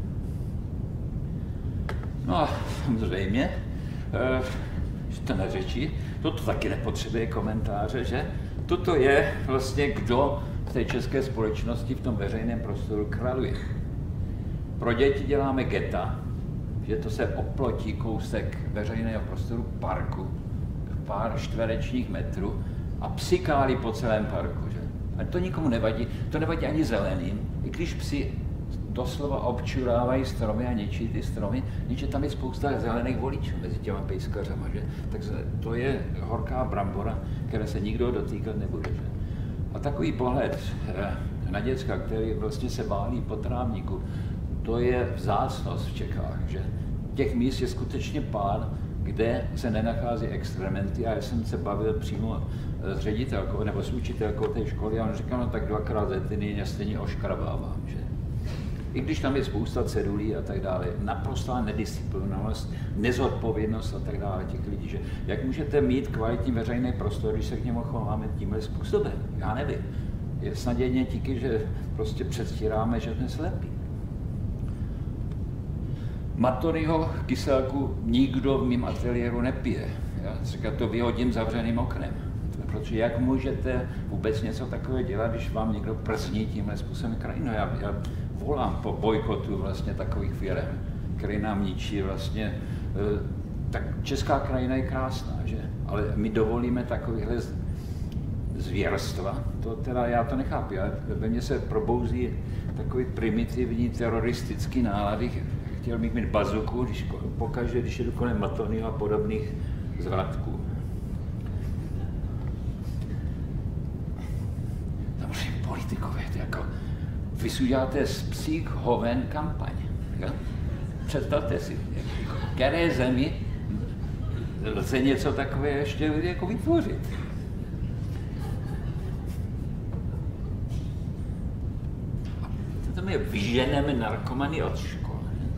No a samozřejmě, že to neřečí, toto taky nepotřebuje komentáře, že toto je vlastně kdo v té české společnosti v tom veřejném prostoru králuje. Pro děti děláme geta, že to se oplotí kousek veřejného prostoru parku, pár čtverečních metrů a psi kálí po celém parku. Že? A to nikomu nevadí, to nevadí ani zeleným, i když psi doslova občurávají stromy a ničí ty stromy, niče tam je spousta zelených voličů mezi těma pejskařama, že? Takže to je horká brambora, které se nikdo dotýkat nebude. Že? A takový pohled na děcka, který vlastně se válí po trávníku, to je vzácnost v Čechách, že těch míst je skutečně pár, kde se nenachází exkrementy. A já jsem se bavil přímo s ředitelkou nebo s učitelkou té školy a on říkal, no tak dvakrát za týden stejně oškrabávám, že? I když tam je spousta cedulí a tak dále, naprostá nedisciplinovanost, nezodpovědnost a tak dále těch lidí, že jak můžete mít kvalitní veřejný prostor, když se k němu chováme tímhle způsobem? Já nevím. Je snad jedně díky, že prostě předstíráme, že jsme slepí. Matoriho kyselku nikdo v mém ateliéru nepije. Já říkám, to vyhodím zavřeným oknem. Protože jak můžete vůbec něco takového dělat, když vám někdo przní tímhle způsobem krajinu? Já, já volám po bojkotu vlastně takových firem, které nám ničí vlastně. Tak česká krajina je krásná, že? Ale my dovolíme takovýhle zvěrstva. To teda já to nechápu. Já, ve mně se probouzí takový primitivní teroristický nálady. Chtěl bych mít bazuku, když, pokaždé, když jdu kolem Matonyho a podobných zvratků. Samozřejmě politikové, to jako vy si uděláte z psích hoven kampaň. Jo? Představte si, v které zemi lze něco takové ještě jako vytvořit. To my vyženeme narkomany od škol.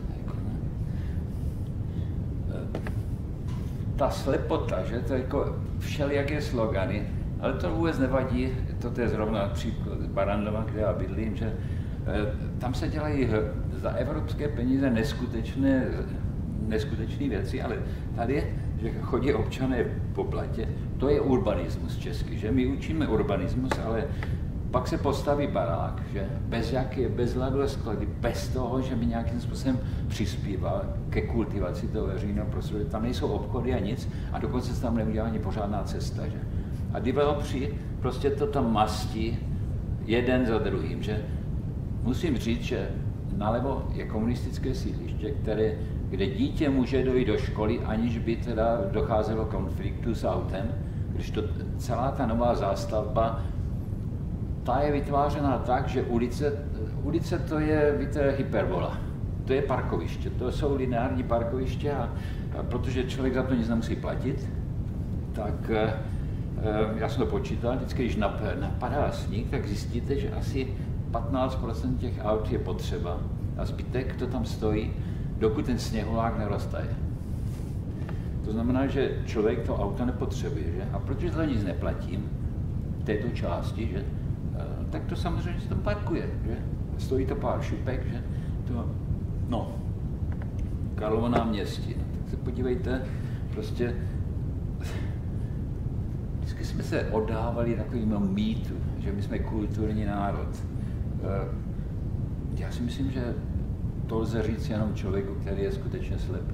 Ta slepota, že to je jako všelijaké slogany, ale to vůbec nevadí, to je zrovna příklad Barandova, kde já bydlím, že tam se dělají za evropské peníze neskutečné, neskutečné věci, ale tady, že chodí občané po blatě, to je urbanismus český, že my učíme urbanismus, ale pak se postaví barák, že bez jaké, bez ladu a sklady, bez toho, že mi nějakým způsobem přispívá ke kultivaci toho veřejného prostoru. Tam nejsou obchody a nic a dokonce se tam neudělá ani pořádná cesta, že. A developři prostě to tam mastí jeden za druhým, že. Musím říct, že nalevo je komunistické sídliště, které, kde dítě může dojít do školy, aniž by teda docházelo konfliktu s autem, když to celá ta nová zástavba, ta je vytvářena tak, že ulice, ulice to je, víte, hyperbola. To je parkoviště, to jsou lineární parkoviště a, a protože člověk za to nic nemusí platit, tak e, já jsem to počítal, vždycky, když nap, napadá sníh, tak zjistíte, že asi patnáct procent těch aut je potřeba a zbytek to tam stojí, dokud ten sněhulák neroztaje. To znamená, že člověk to auto nepotřebuje, že? A protože to nic neplatím v této části, že? Tak to samozřejmě se tam parkuje, že? Stojí to pár šupek, že? To, no, Karlovo náměstí, no, tak se podívejte, prostě vždycky jsme se oddávali takovým mýtu, že my jsme kulturní národ. Já si myslím, že to lze říct jenom člověku, který je skutečně slepý.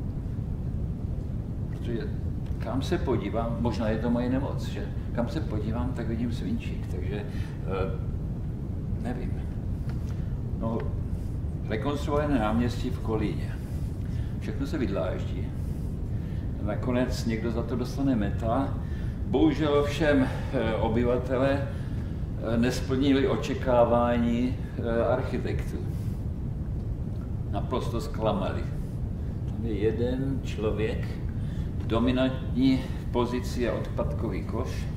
Protože kam se podívám, možná je to moje nemoc, že kam se podívám, tak vidím svinčík, takže nevím. No, rekonstruované náměstí v Kolíně. Všechno se vydláždí. Nakonec někdo za to dostane meta. Bohužel všem obyvatele nesplnili očekávání architektů. Naprosto zklamali. Tam je jeden člověk, dominantní pozici je odpadkový koš.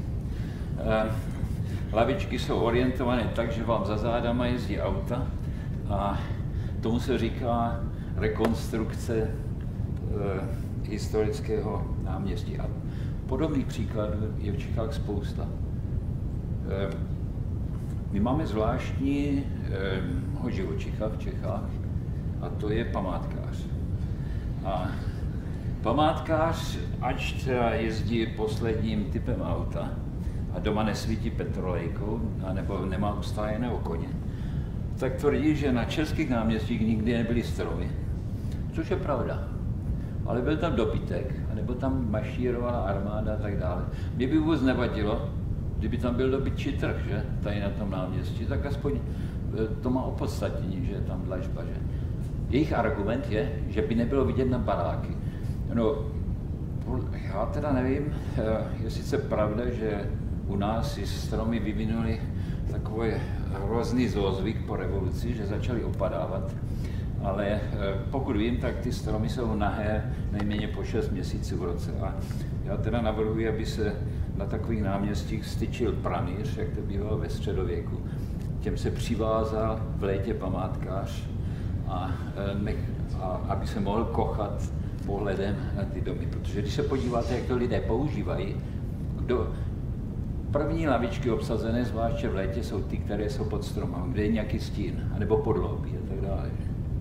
Lavičky jsou orientované tak, že vám za zádama jezdí auta a tomu se říká rekonstrukce e, historického náměstí. A podobných příkladů je v Čechách spousta. E, my máme zvláštního e, živočicha v Čechách a to je památkář. A památkář, ač třeba jezdí posledním typem auta a doma nesvítí petrolejkou, anebo nemá ustájeného koně, tak tvrdí, že na českých náměstích nikdy nebyly stromy, což je pravda. Ale byl tam dobytek, anebo tam mašírovala armáda a tak dále. Mě by vůbec nevadilo, kdyby tam byl dobytčí trh, že, tady na tom náměstí, tak aspoň to má opodstatnění, že je tam dlažba, že. Jejich argument je, že by nebylo vidět na baráky. No, já teda nevím, je sice pravda, že u nás si stromy vyvinuli takový hrozný zlozvyk po revoluci, že začaly opadávat, ale pokud vím, tak ty stromy jsou nahé nejméně po šest měsíců v roce. A já teda navrhuji, aby se na takových náměstích styčil pranýř, jak to bývalo ve středověku. Těm se přivázal v létě památkář a, nech, a aby se mohl kochat pohledem na ty domy. Protože když se podíváte, jak to lidé používají, kdo, první lavičky obsazené, zvláště v létě, jsou ty, které jsou pod stromem, kde je nějaký stín, anebo podloubí a tak dále.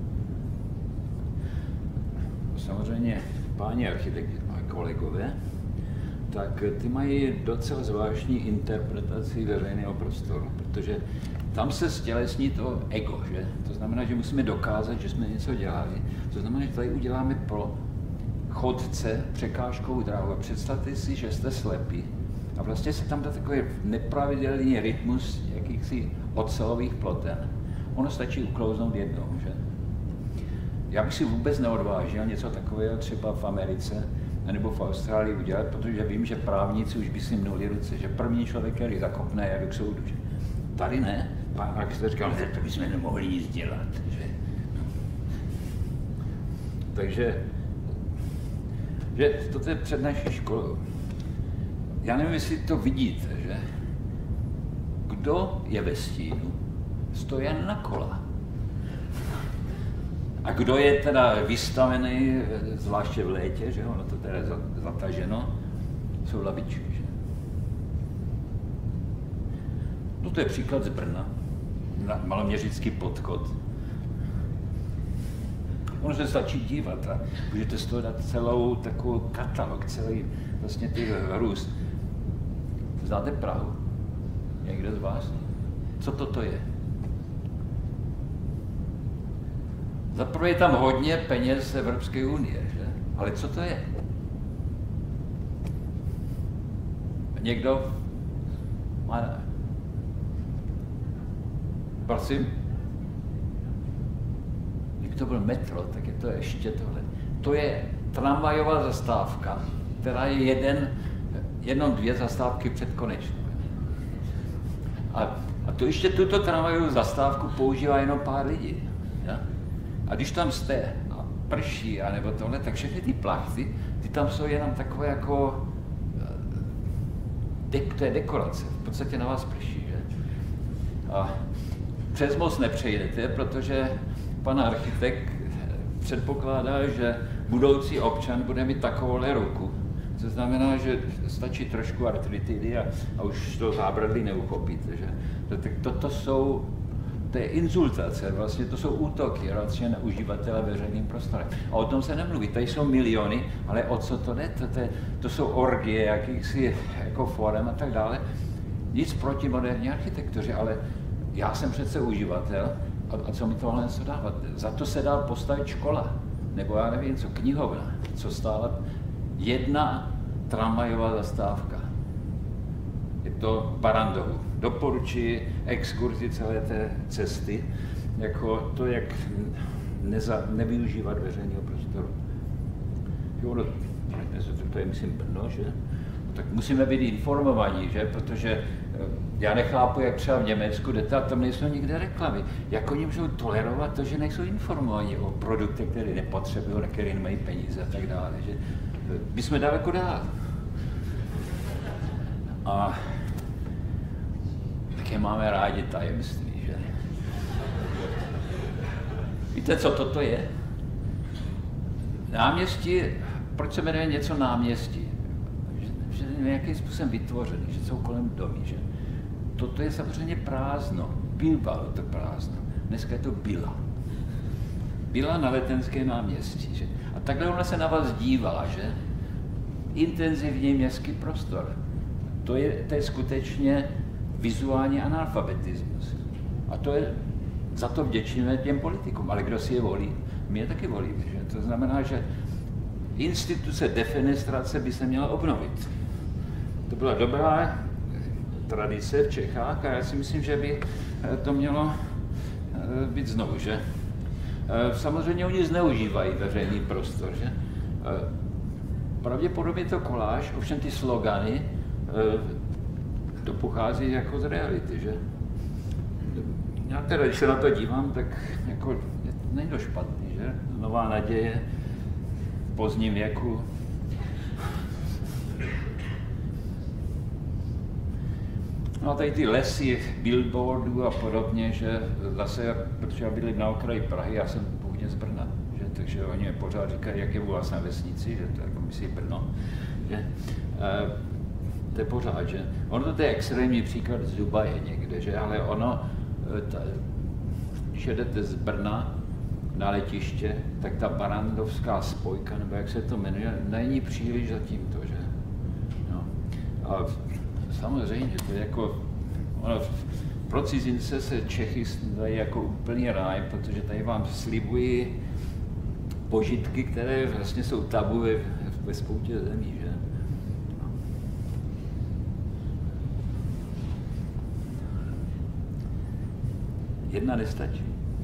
Samozřejmě páni architekti a kolegové, tak ty mají docela zvláštní interpretaci veřejného prostoru, protože tam se stělesní to ego, že? To znamená, že musíme dokázat, že jsme něco dělali. To znamená, že tady uděláme pro chodce překážkovou dráhu. Představte si, že jste slepí a vlastně se tam dá takový nepravidelný rytmus jakýchsi ocelových ploten. Ono stačí uklouznout jednou, že? Já bych si vůbec neodvážil něco takového třeba v Americe nebo v Austrálii udělat, protože vím, že právníci už by si mnuli ruce, že první člověk, který zakopne, je k soudu. Že? Tady ne. Pán architekt říkal, že to bychom nemohli nic dělat. Že? Takže že toto je před naší školou. Já nevím, jestli to vidíte, že? Kdo je ve stínu, stojí na kola. A kdo je teda vystavený, zvláště v létě, že ono to teda je zataženo, jsou lavičky, že? No to je příklad z Brna, maloměřický podchod. Ono se stačí dívat a můžete z toho dát celou takovou katalog, celý vlastně těch hrůz. Znáte Prahu? Někdo z vás? Co toto je? Zaprvé je tam hodně peněz Evropské unie, že? Ale co to je? Někdo má... Prosím? Jak to byl metro, tak je to ještě tohle. To je tramvajová zastávka, která je jeden, jenom dvě zastávky před konečnou. A, a to ještě tuto tramvajovou zastávku používá jenom pár lidí. Ja? A když tam jste a prší, anebo tohle, tak všechny ty plachty, ty tam jsou jenom takové jako, de, to je dekorace, v podstatě na vás prší, že? A přes most nepřejdete, protože pan architekt předpokládá, že budoucí občan bude mít takovouhle ruku. To znamená, že stačí trošku artritidy a, a už to zábradlí neuchopíte, že? To, to jsou To je insultace, vlastně to jsou útoky vlastně na uživatele veřejným prostorem. A o tom se nemluví, tady jsou miliony, ale o co to jde? To, to, to jsou orgie jakýchsi jako forem a tak dále. Nic proti moderní architektuře, ale já jsem přece uživatel a, a co mi tohle co dává? Za to se dá postavit škola, nebo já nevím co, knihovna, co stála jedna tramvajová zastávka. Je to Barandovu. Doporučuji exkurzi celé té cesty, jako to, jak neza, nevyužívat veřejného prostoru. Jo, no, to je, myslím, Brno, že? Tak musíme být informovaní, že? Protože já nechápu, jak třeba v Německu, kde tam nejsou nikde reklamy. Jak oni můžou tolerovat to, že nejsou informovaní o produktech, které nepotřebují, na které nemají peníze a tak dále. Že? My jsme daleko dál. A také máme rádi tajemství, že? Víte, co toto je? Náměstí, proč se jmenuje něco náměstí? Že, že je nějakým způsobem vytvořený, že jsou kolem domy, že? Toto je samozřejmě prázdno. Bývalo to prázdno. Dneska je to byla. Byla na Letenské náměstí, že? A takhle ona se na vás dívala, že? Intenzivní městský prostor. To je, to je skutečně vizuální analfabetismus. A to je, za to vděčíme těm politikům, ale kdo si je volí? My je taky volíme, že? To znamená, že instituce defenestrace by se měla obnovit. To byla dobrá tradice v Čechách a já si myslím, že by to mělo být znovu, že? Samozřejmě oni zneužívají veřejný prostor, že? Pravděpodobně to koláž, ovšem ty slogany to pochází jako z reality, že? Já teda, když se na to dívám, tak jako není to špatný, že? Nová naděje v pozdním věku. No a tady ty lesy, billboardů a podobně, že zase, protože já bydlím na okraji Prahy, já jsem původně z Brna, že? Takže oni mi pořád říkají, jak je u vás na vesnici, že to jako myslí Brno, že? E, to je pořád, že? Ono to je extrémní příklad z Dubaje někde, že? Ale ono, ta, když jedete z Brna na letiště, tak ta barandovská spojka, nebo jak se to jmenuje, není příliš za tímto, že? No. A samozřejmě, to je jako, ono, pro cizince se Čechy dají jako úplný ráj, protože tady vám slibují požitky, které vlastně jsou tabu ve, ve spoustě zemí, že? Jedna nestačí.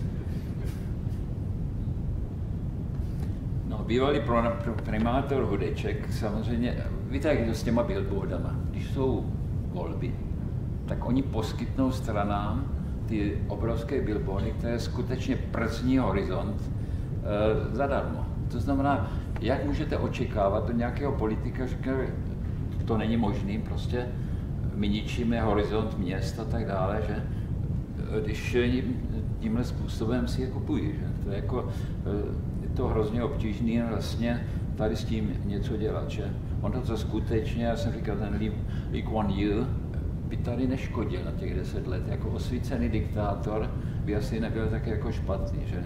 No, bývalý primátor Hudeček, samozřejmě, víte, jak je to s těma billboardama. Když jsou volby, tak oni poskytnou stranám ty obrovské billboardy, které skutečně przní horizont e, zadarmo. To znamená, jak můžete očekávat od nějakého politika, že to není možný, prostě my ničíme horizont měst a tak dále, že když tímhle způsobem si je kupují, že? To je jako, je to hrozně obtížné vlastně tady s tím něco dělat, že? On to, co skutečně, já jsem říkal, ten Lee Kuan Yew by tady neškodil na těch deset let, jako osvícený diktátor by asi nebyl tak jako špatný, že?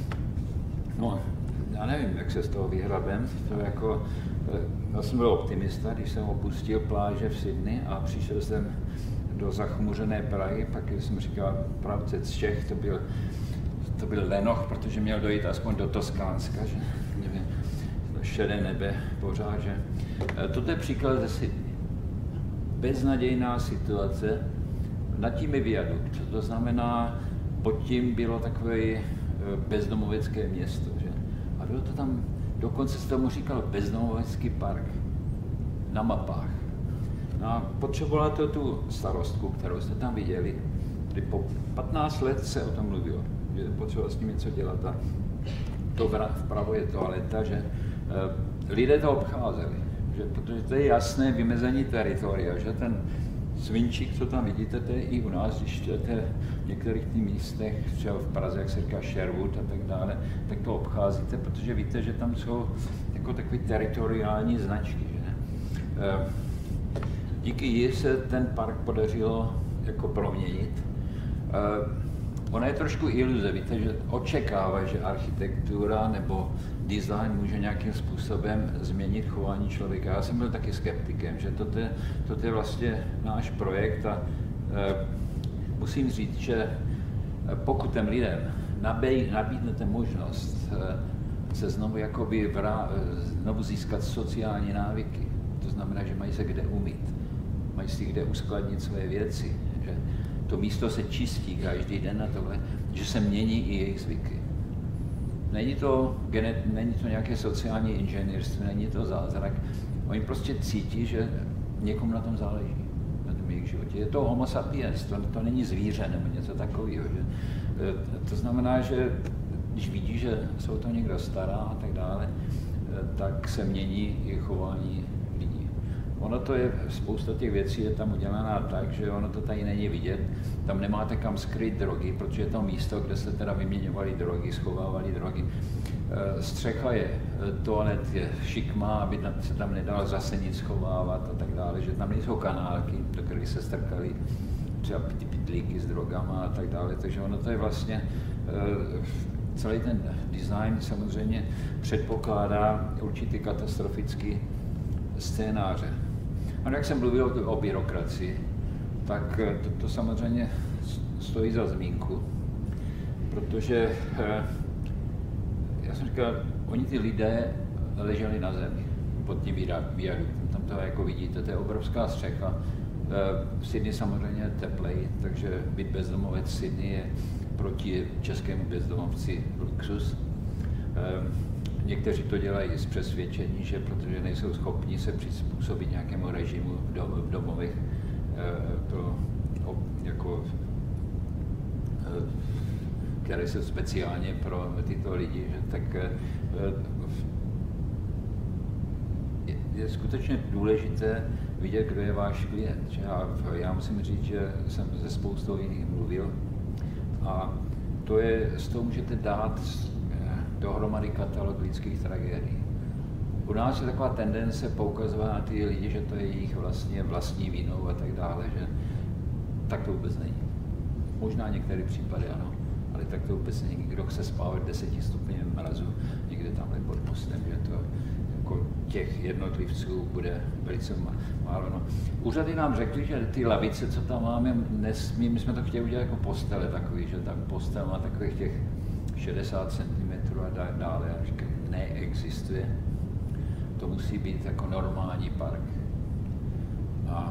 No, já nevím, jak se z toho vyhrabem, to jako, já jsem byl optimista, když jsem opustil pláže v Sydney a přišel jsem do zachmuřené Prahy, pak jsem říkal, pravce z Čech, to byl, to byl lenoch, protože měl dojít aspoň do Toskánska, že nevím, šedé nebe pořád, že. Toto je příklad ze Sydney. Beznadějná situace, nad tím je viadukt, to znamená, pod tím bylo takové bezdomovecké město, že. A bylo to tam, dokonce se tomu říkalo bezdomovecký park, na mapách. No a potřebovala to tu starostku, kterou jste tam viděli, kdy po patnáct let se o tom mluvilo, že potřeba s tím něco dělat a to vpravo je toaleta, že e, lidé to obcházeli, že, protože to je jasné vymezení teritoria, že ten svinčík, co tam vidíte, to je i u nás, když jdete v některých těch místech, třeba v Praze, jak se říká Sherwood a tak dále, tak to obcházíte, protože víte, že tam jsou jako takové teritoriální značky, že e, díky jí se ten park podařilo jako proměnit. Uh, ona je trošku iluze, víte, že očekává, že architektura nebo design může nějakým způsobem změnit chování člověka. Já jsem byl taky skeptikem, že toto je, toto je vlastně náš projekt a uh, musím říct, že pokud těm lidem nabídnete možnost se znovu, jakoby vrá, znovu získat sociální návyky, to znamená, že mají se kde umýt, mají si kde uskladnit své věci, že to místo se čistí každý den na tohle, že se mění i jejich zvyky. Není to, genet, není to nějaké sociální inženýrství, není to zázrak. Oni prostě cítí, že někomu na tom záleží, na tom jejich životě. Je to homo sapiens, to, to není zvíře nebo něco takového. Že? To znamená, že když vidí, že se o to někdo stará a tak dále, tak se mění i chování lidí. Ono to je, spousta těch věcí je tam udělaná tak, že ono to tady není vidět. Tam nemáte kam skryt drogy, protože je to místo, kde se teda vyměňovaly drogy, schovávaly drogy. Střecha je, toalet je šikmá, aby se tam nedalo zase nic schovávat a tak dále, že tam nejsou kanálky, do kterých se strkaly třeba ty pytlíky s drogama a tak dále. Takže ono to je vlastně, celý ten design samozřejmě předpokládá určitý katastrofický scénáře. A jak jsem mluvil o, o byrokracii, tak to, to samozřejmě stojí za zmínku, protože já jsem říkal, oni ty lidé leželi na zemi pod tím viaduktem, tam to jako vidíte, to je obrovská střecha. V Sydney samozřejmě je teplej, takže být bezdomovec v Sydney je proti českému bezdomovci luxus. Někteří to dělají z přesvědčení, že protože nejsou schopni se přizpůsobit nějakému režimu v domovech, to jako, které jsou speciálně pro tyto lidi, že tak je, je skutečně důležité vidět, kdo je váš klient. Že? A já musím říct, že jsem se spoustou jiných mluvil a to je, z toho můžete dát dohromady katalog lidských tragédií. U nás je taková tendence poukazovat na ty lidi, že to je jejich vlastně vlastní vinou a tak dále, že tak to vůbec není. Možná některé případy ano, ale tak to vůbec není. Kdo chce spávat deseti stupňů mrazu někde tamhle pod mostem, že to jako těch jednotlivců bude velice málo. No. Úřady nám řekly, že ty lavice, co tam máme, nesmí, my jsme to chtěli udělat jako postele takový, že tam postel má takových těch šedesát centimetrů a dále. A říkají, neexistuje. To musí být jako normální park. A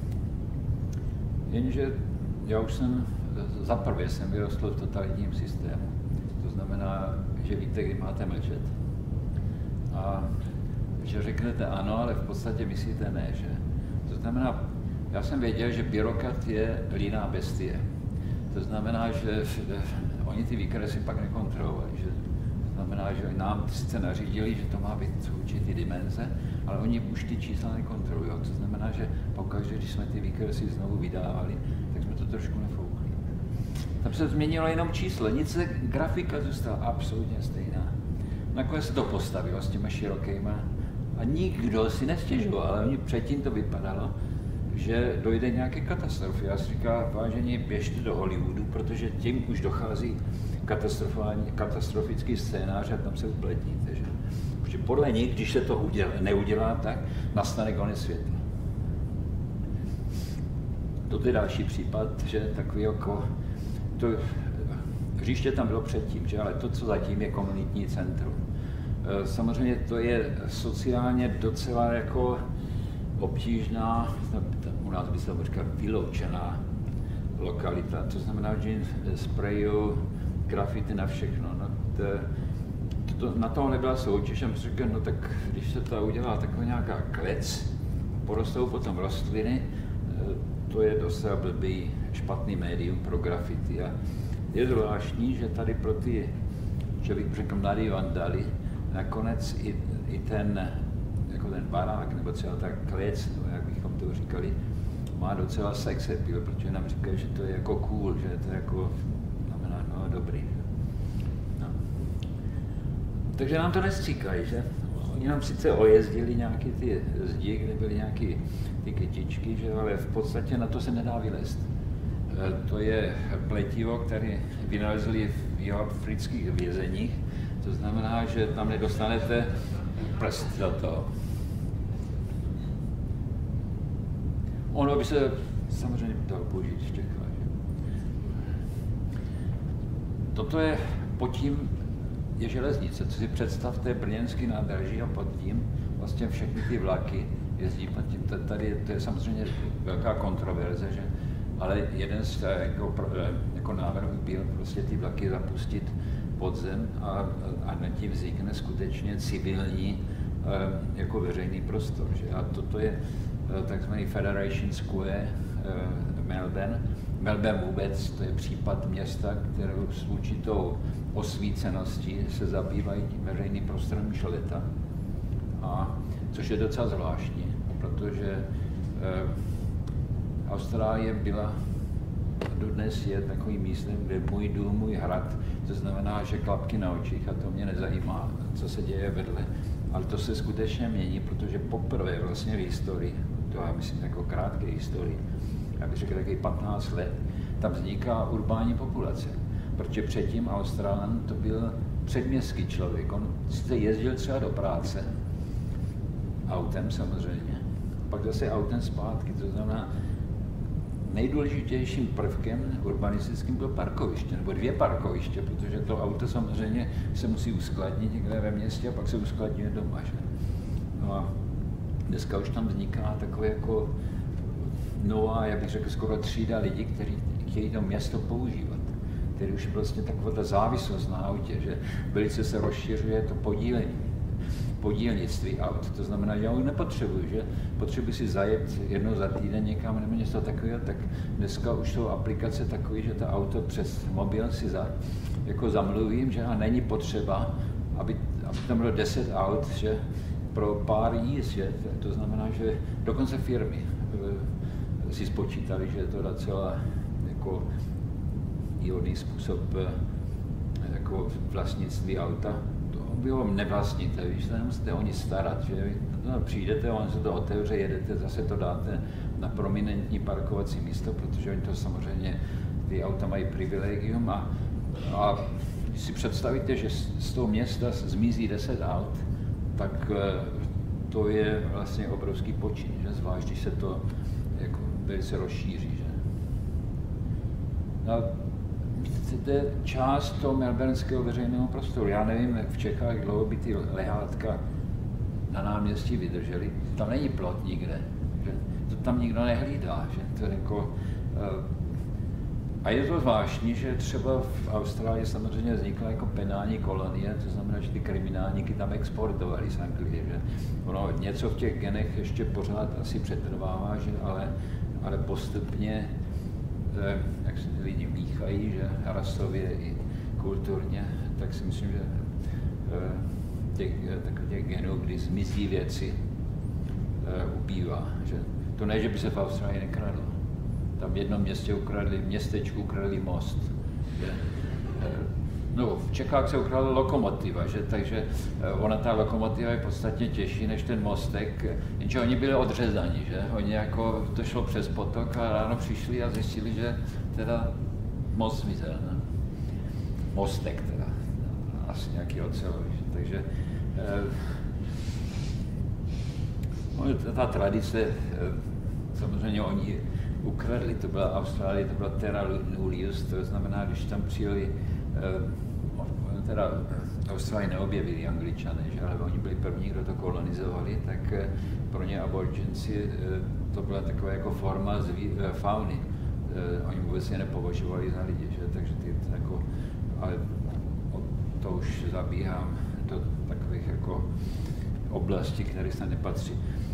jenže já už jsem, za prvé jsem vyrostl v totalitním systému. To znamená, že víte, kdy máte mlčet. A že řeknete ano, ale v podstatě myslíte ne, že? To znamená, já jsem věděl, že byrokrat je líná bestie. To znamená, že oni ty výkresy pak nekontrolovali, že to znamená, že nám sice nařídili, že to má být určitý dimenze, ale oni už ty čísla nekontrolují. To znamená, že pokaždé, když jsme ty výkresy znovu vydávali, tak jsme to trošku nefoukli. Tam se změnilo jenom číslo, nic se, grafika zůstala absolutně stejná. Nakonec se to postavilo s těma širokýma a nikdo si nestěžoval, ale oni předtím to vypadalo, že dojde nějaké katastrofy. Já si říkám, vážení, běžte do Hollywoodu, protože tím už dochází katastrofický scénář a tam se upletíte. Že? Protože podle nich, když se to udělá, neudělá, tak nastane konec světa. To je další případ, že takový jako, to hřiště tam bylo předtím, že? Ale to, co zatím je komunitní centrum. Samozřejmě to je sociálně docela jako obtížná, u nás by se to říkal vyloučená lokalita. To znamená, že sprejují grafity na všechno. No, to, to, na toho nebyla soutěž, a jsem říkal, no tak když se to udělá taková nějaká klec, porostou potom rostliny, to je docela blbý, špatný médium pro grafity. A je zvláštní, že tady pro ty, že bych řekl, mladý vandaly, nakonec i, i ten, jako ten barák, nebo třeba ta klec, nebo jak bychom to říkali, má docela sex appeal, protože nám říkají, že to je jako cool, že to je jako, znamená, no dobrý. No. Takže nám to nestříkají, že? Oni nám sice ojezdili nějaké ty zdi, kde byly nějaké ty kytičky, že? Ale v podstatě na to se nedá vylézt. To je pletivo, které vynalezli v jihoafrických vězeních. To znamená, že tam nedostanete prst do toho. Ono by se samozřejmě dalo použít v Čechách. toto je, pod tím je železnice. Co si představte, brněnský nádraží a pod tím vlastně všechny ty vlaky jezdí pod tím. Tady to je samozřejmě velká kontroverze, že? Ale jeden z jako, jako návrhů byl prostě ty vlaky zapustit pod zem a, a na tím vznikne skutečně civilní jako veřejný prostor. Že? A toto je takzvaný Federation Square Melbourne. Melbourne vůbec, to je případ města, které s určitou osvíceností se zabývají tím veřejným prostorem už leta. A což je docela zvláštní, protože eh, Austrálie byla, dodnes je takovým místem, kde můj dům, můj hrad, to znamená, že klapky na očích a to mě nezajímá, co se děje vedle. Ale to se skutečně mění, protože poprvé vlastně v historii, to já myslím jako krátké historii, já bych řekl taky patnáct let, tam vzniká urbání populace. Protože předtím Australan to byl předměstský člověk. On sice jezdil třeba do práce, autem samozřejmě, pak zase autem zpátky. To znamená, nejdůležitějším prvkem urbanistickým bylo parkoviště, nebo dvě parkoviště, protože to auto samozřejmě se musí uskladnit někde ve městě a pak se uskladňuje doma. Že? No a dneska už tam vzniká takové jako nová, já bych řekl, skoro třída lidí, kteří chtějí to město používat. Který už vlastně taková ta závislost na autě, že velice se rozšiřuje to podílení, podílnictví aut. To znamená, že já už nepotřebuji, že potřebuji si zajet jednou za týden někam nebo něco takového, tak dneska už jsou aplikace takové, že to auto přes mobil si za, jako zamluvím, že a není potřeba, aby, aby tam bylo deset aut, že pro pár jízd, že to znamená, že dokonce firmy si spočítali, že je to docela jako jiný způsob jako vlastnictví auta. To bylo nevlastníte, víš, se nemusíte o nic starat, že no, přijdete, on se to otevře, jedete, zase to dáte na prominentní parkovací místo, protože oni to samozřejmě, ty auta mají privilegium a, a když si představíte, že z toho města zmizí deset aut, tak to je vlastně obrovský počin, že? Zvlášť, když se to jako velice rozšíří. Že? No, to je část toho melbourneského veřejného prostoru. Já nevím, jak v Čechách, jak dlouho by ty lehátka na náměstí vydržely. Tam není plot nikde, že? To tam nikdo nehlídá. Že? To je jako, a je to zvláštní, že třeba v Austrálii samozřejmě vznikla jako penální kolonie, to znamená, že ty kriminálníky tam exportovali z Anglie. Že? Ono něco v těch genech ještě pořád asi přetrvává, že? Ale, ale postupně jak se lidi míchají, že rasově i kulturně, tak si myslím, že těch, těch genů, kdy zmizí věci, ubývá. Že to ne, že by se v Austrálii nekradlo. Tam v jednom městě ukradli, v městečku ukradli most. Že? No, v Čechách se ukradla lokomotiva, že? Takže ona ta lokomotiva je podstatně těžší než ten mostek, jenže oni byli odřezaní, že? Oni jako, to šlo přes potok a ráno přišli a zjistili, že teda most zmizel, ne? Mostek teda, asi nějaký ocelový, takže eh, ta tradice, eh, samozřejmě oni ukradli, to byla Austrálie, to byla terra nullius, to znamená, když tam přijeli, eh, teda Austrálii neobjevili Angličané, že, ale oni byli první, kdo to kolonizovali, tak eh, pro ně aborigенci eh, to byla taková jako forma zví, eh, fauny. Eh, oni vůbec je nepovažovali za lidi, že, takže ty jako, ale to už zabíhám do takových jako oblastí, které se nepatří.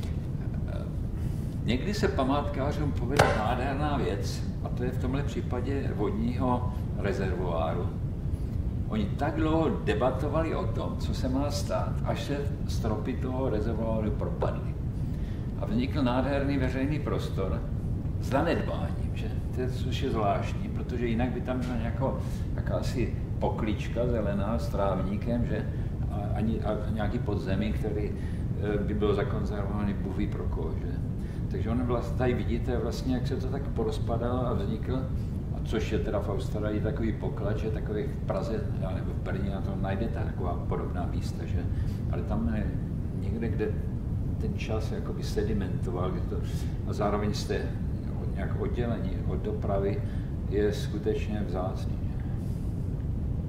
Někdy se památkářům povede nádherná věc, a to je v tomhle případě vodního rezervoáru. Oni tak dlouho debatovali o tom, co se má stát, až se stropy toho rezervoáru propadly. A vznikl nádherný veřejný prostor s zanedbáním, že? To je, což je zvláštní, protože jinak by tam byla nějaká jakási poklička zelená s trávníkem, že? A, ani, a nějaký podzemí, který by byl zakonzervovaný bůh ví pro koho, že? Takže on vlastně, tady vidíte vlastně, jak se to tak porozpadalo a vznikl, a což je teda v Austrálii takový poklad, že takový v Praze nebo v Brně na to najdete taková podobná místa, že? Ale tam je někde, kde ten čas jakoby sedimentoval, to, a zároveň jste nějak oddělení od dopravy, je skutečně vzácný.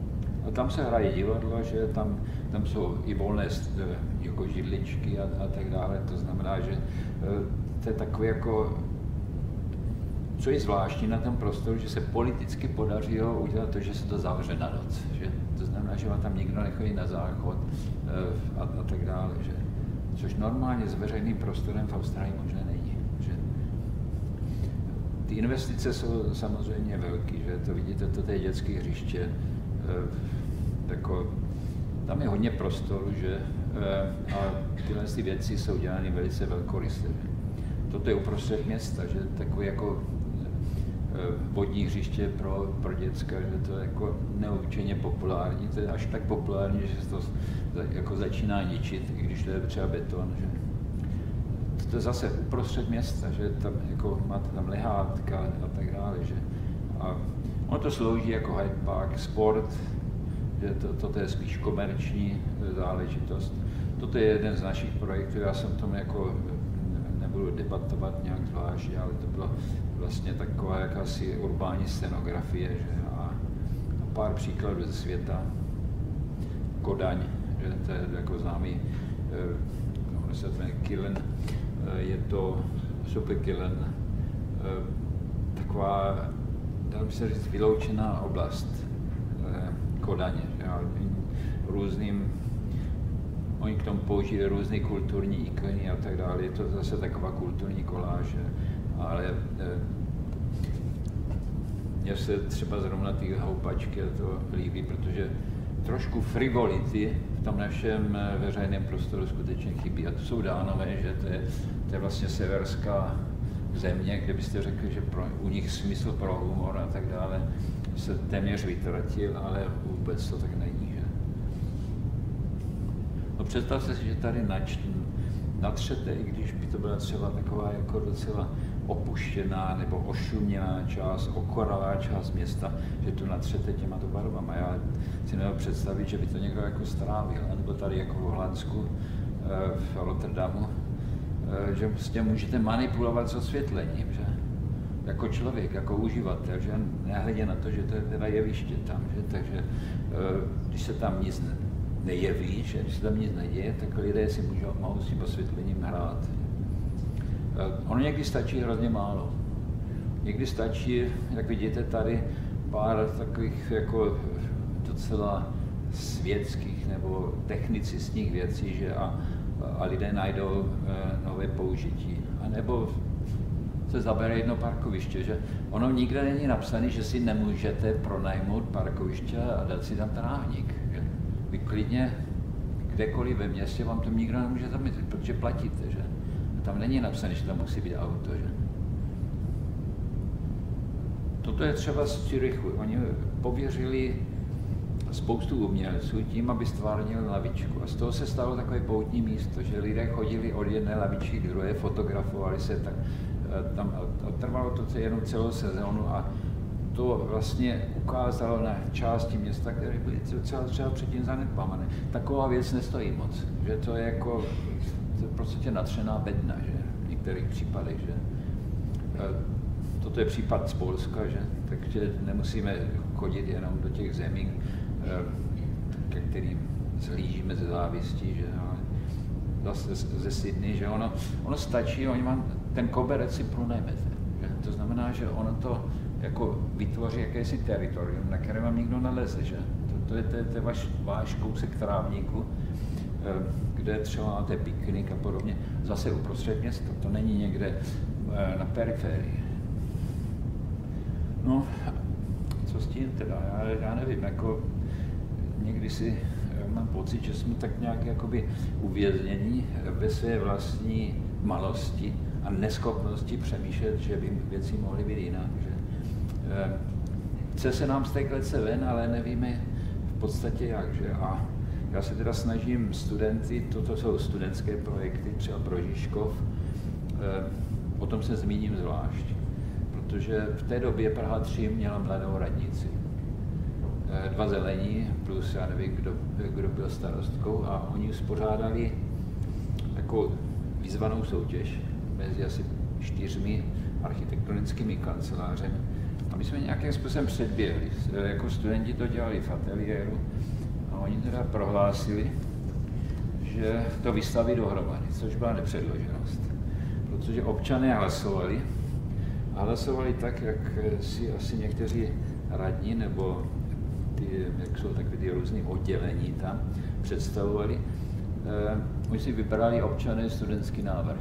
A tam se hraje divadlo, že tam, tam jsou i volné jako židličky a, a tak dále. To znamená, že to je takové jako, co je zvláštní na tom prostoru, že se politicky podařilo udělat to, že se to zavře na noc. Že? To znamená, že vám tam nikdo nechodí na záchod a, a tak dále. Že? Což normálně s veřejným prostorem v Austrálii možná není. Že? Ty investice jsou samozřejmě velké, že to vidíte, to je dětské hřiště. Tako, tam je hodně prostoru, že? A tyhle ty věci jsou dělány velice velkoryse. Toto je uprostřed města, že takové jako vodní hřiště pro, pro děcka, že to je jako neobyčejně populární, to je až tak populární, že se to jako začíná ničit, i když to je třeba beton. Že. To je zase uprostřed města, že tam jako máte tam lehátka a tak dále. Že. A ono to slouží jako Hyde Park, sport, že to, toto je spíš komerční záležitost. Toto je jeden z našich projektů, já jsem tomu jako nebudu debatovat nějak zvláště, ale to byla vlastně taková jakási urbání scenografie, že? A, a pár příkladů ze světa. Kodaň, že to je jako známý, ono se jmenuje Killen, je to super Killen, taková, dá by se říct, vyloučená oblast Kodaně, že? Různým, oni k tomu používají různé kulturní ikony a tak dále, je to zase taková kulturní koláž, ale mně se třeba zrovna ty houpačky to líbí, protože trošku frivolity v tom našem veřejném prostoru skutečně chybí. A to jsou Dánové, že to je, to je vlastně severská země, kde byste řekli, že pro, u nich smysl pro humor a tak dále se téměř vytratil, ale vůbec to tak není. Že? No představte si, že tady natřete, i když by to byla třeba taková jako docela opuštěná nebo ošuměná část, okoralá část města, že tu natřete těmato barvama. Já si nemůžu představit, že by to někdo jako strávil, nebo tady jako v Holandsku, v Rotterdamu, že prostě můžete manipulovat s osvětlením, že? Jako člověk, jako uživatel, že nehledě na to, že to je teda jeviště tam, že? Takže když se tam nic nejeví, že když se tam nic neděje, tak lidé si můžou, mohou s tím osvětlením hrát. Ono někdy stačí hrozně málo. Někdy stačí, jak vidíte tady, pár takových jako docela světských nebo technicistních věcí, že a, a lidé najdou e, nové použití. A nebo se zabere jedno parkoviště, že ono nikde není napsané, že si nemůžete pronajmout parkoviště a dát si tam trávník. Že? Vy klidně kdekoliv ve městě vám to nikdo nemůže zamítnout, protože platíte, že? Tam není napsané, že tam musí být auto, že? Toto je třeba z Curychu. Oni pověřili spoustu umělců tím, aby stvárnili lavičku. A z toho se stalo takové poutní místo, že lidé chodili od jedné lavičky k druhé, fotografovali se tak, tam, a trvalo to jenom celou sezónu a to vlastně ukázalo na části města, které byly docela třeba předtím zanedbávané. Taková věc nestojí moc, že to je jako to je prostě natřená bedna, že v některých případech, že. Toto je případ z Polska, že, takže nemusíme chodit jenom do těch zemí, ke kterým zhlížíme ze závistí, že, ale zase ze Sydney, že ono, ono stačí, oni mám ten koberec si prunajmete, že, to znamená, že ono to jako vytvoří jakési teritorium, na které vám nikdo naleze, že, to, to je, to je, to je váš, váš kousek trávníku, kde třeba máte piknik a podobně, zase uprostřed města, to není někde na periferii. No, co s tím teda, já, já nevím, jako někdy si mám pocit, že jsme tak nějak jakoby uvěznění ve své vlastní malosti a neschopnosti přemýšlet, že by věci mohly být jinak. Že, eh, chce se nám z té klece ven, ale nevíme v podstatě jak, že a já se teda snažím studenty, toto jsou studentské projekty, třeba pro Žižkov, eh, o tom se zmíním zvlášť, protože v té době Praha tři měla mladou radnici. Eh, dva zelení, plus já nevím, kdo, kdo byl starostkou, a oni uspořádali takovou výzvanou soutěž mezi asi čtyřmi architektonickými kancelářemi A my jsme nějakým způsobem předběhli. Jako studenti to dělali v ateliéru a oni teda prohlásili, že to vystaví dohromady, což byla nepředloženost. Protože občané hlasovali a hlasovali tak, jak si asi někteří radní nebo ty, jak jsou takové ty různé oddělení tam představovali. Eh, oni si vybrali občané studentský návrh.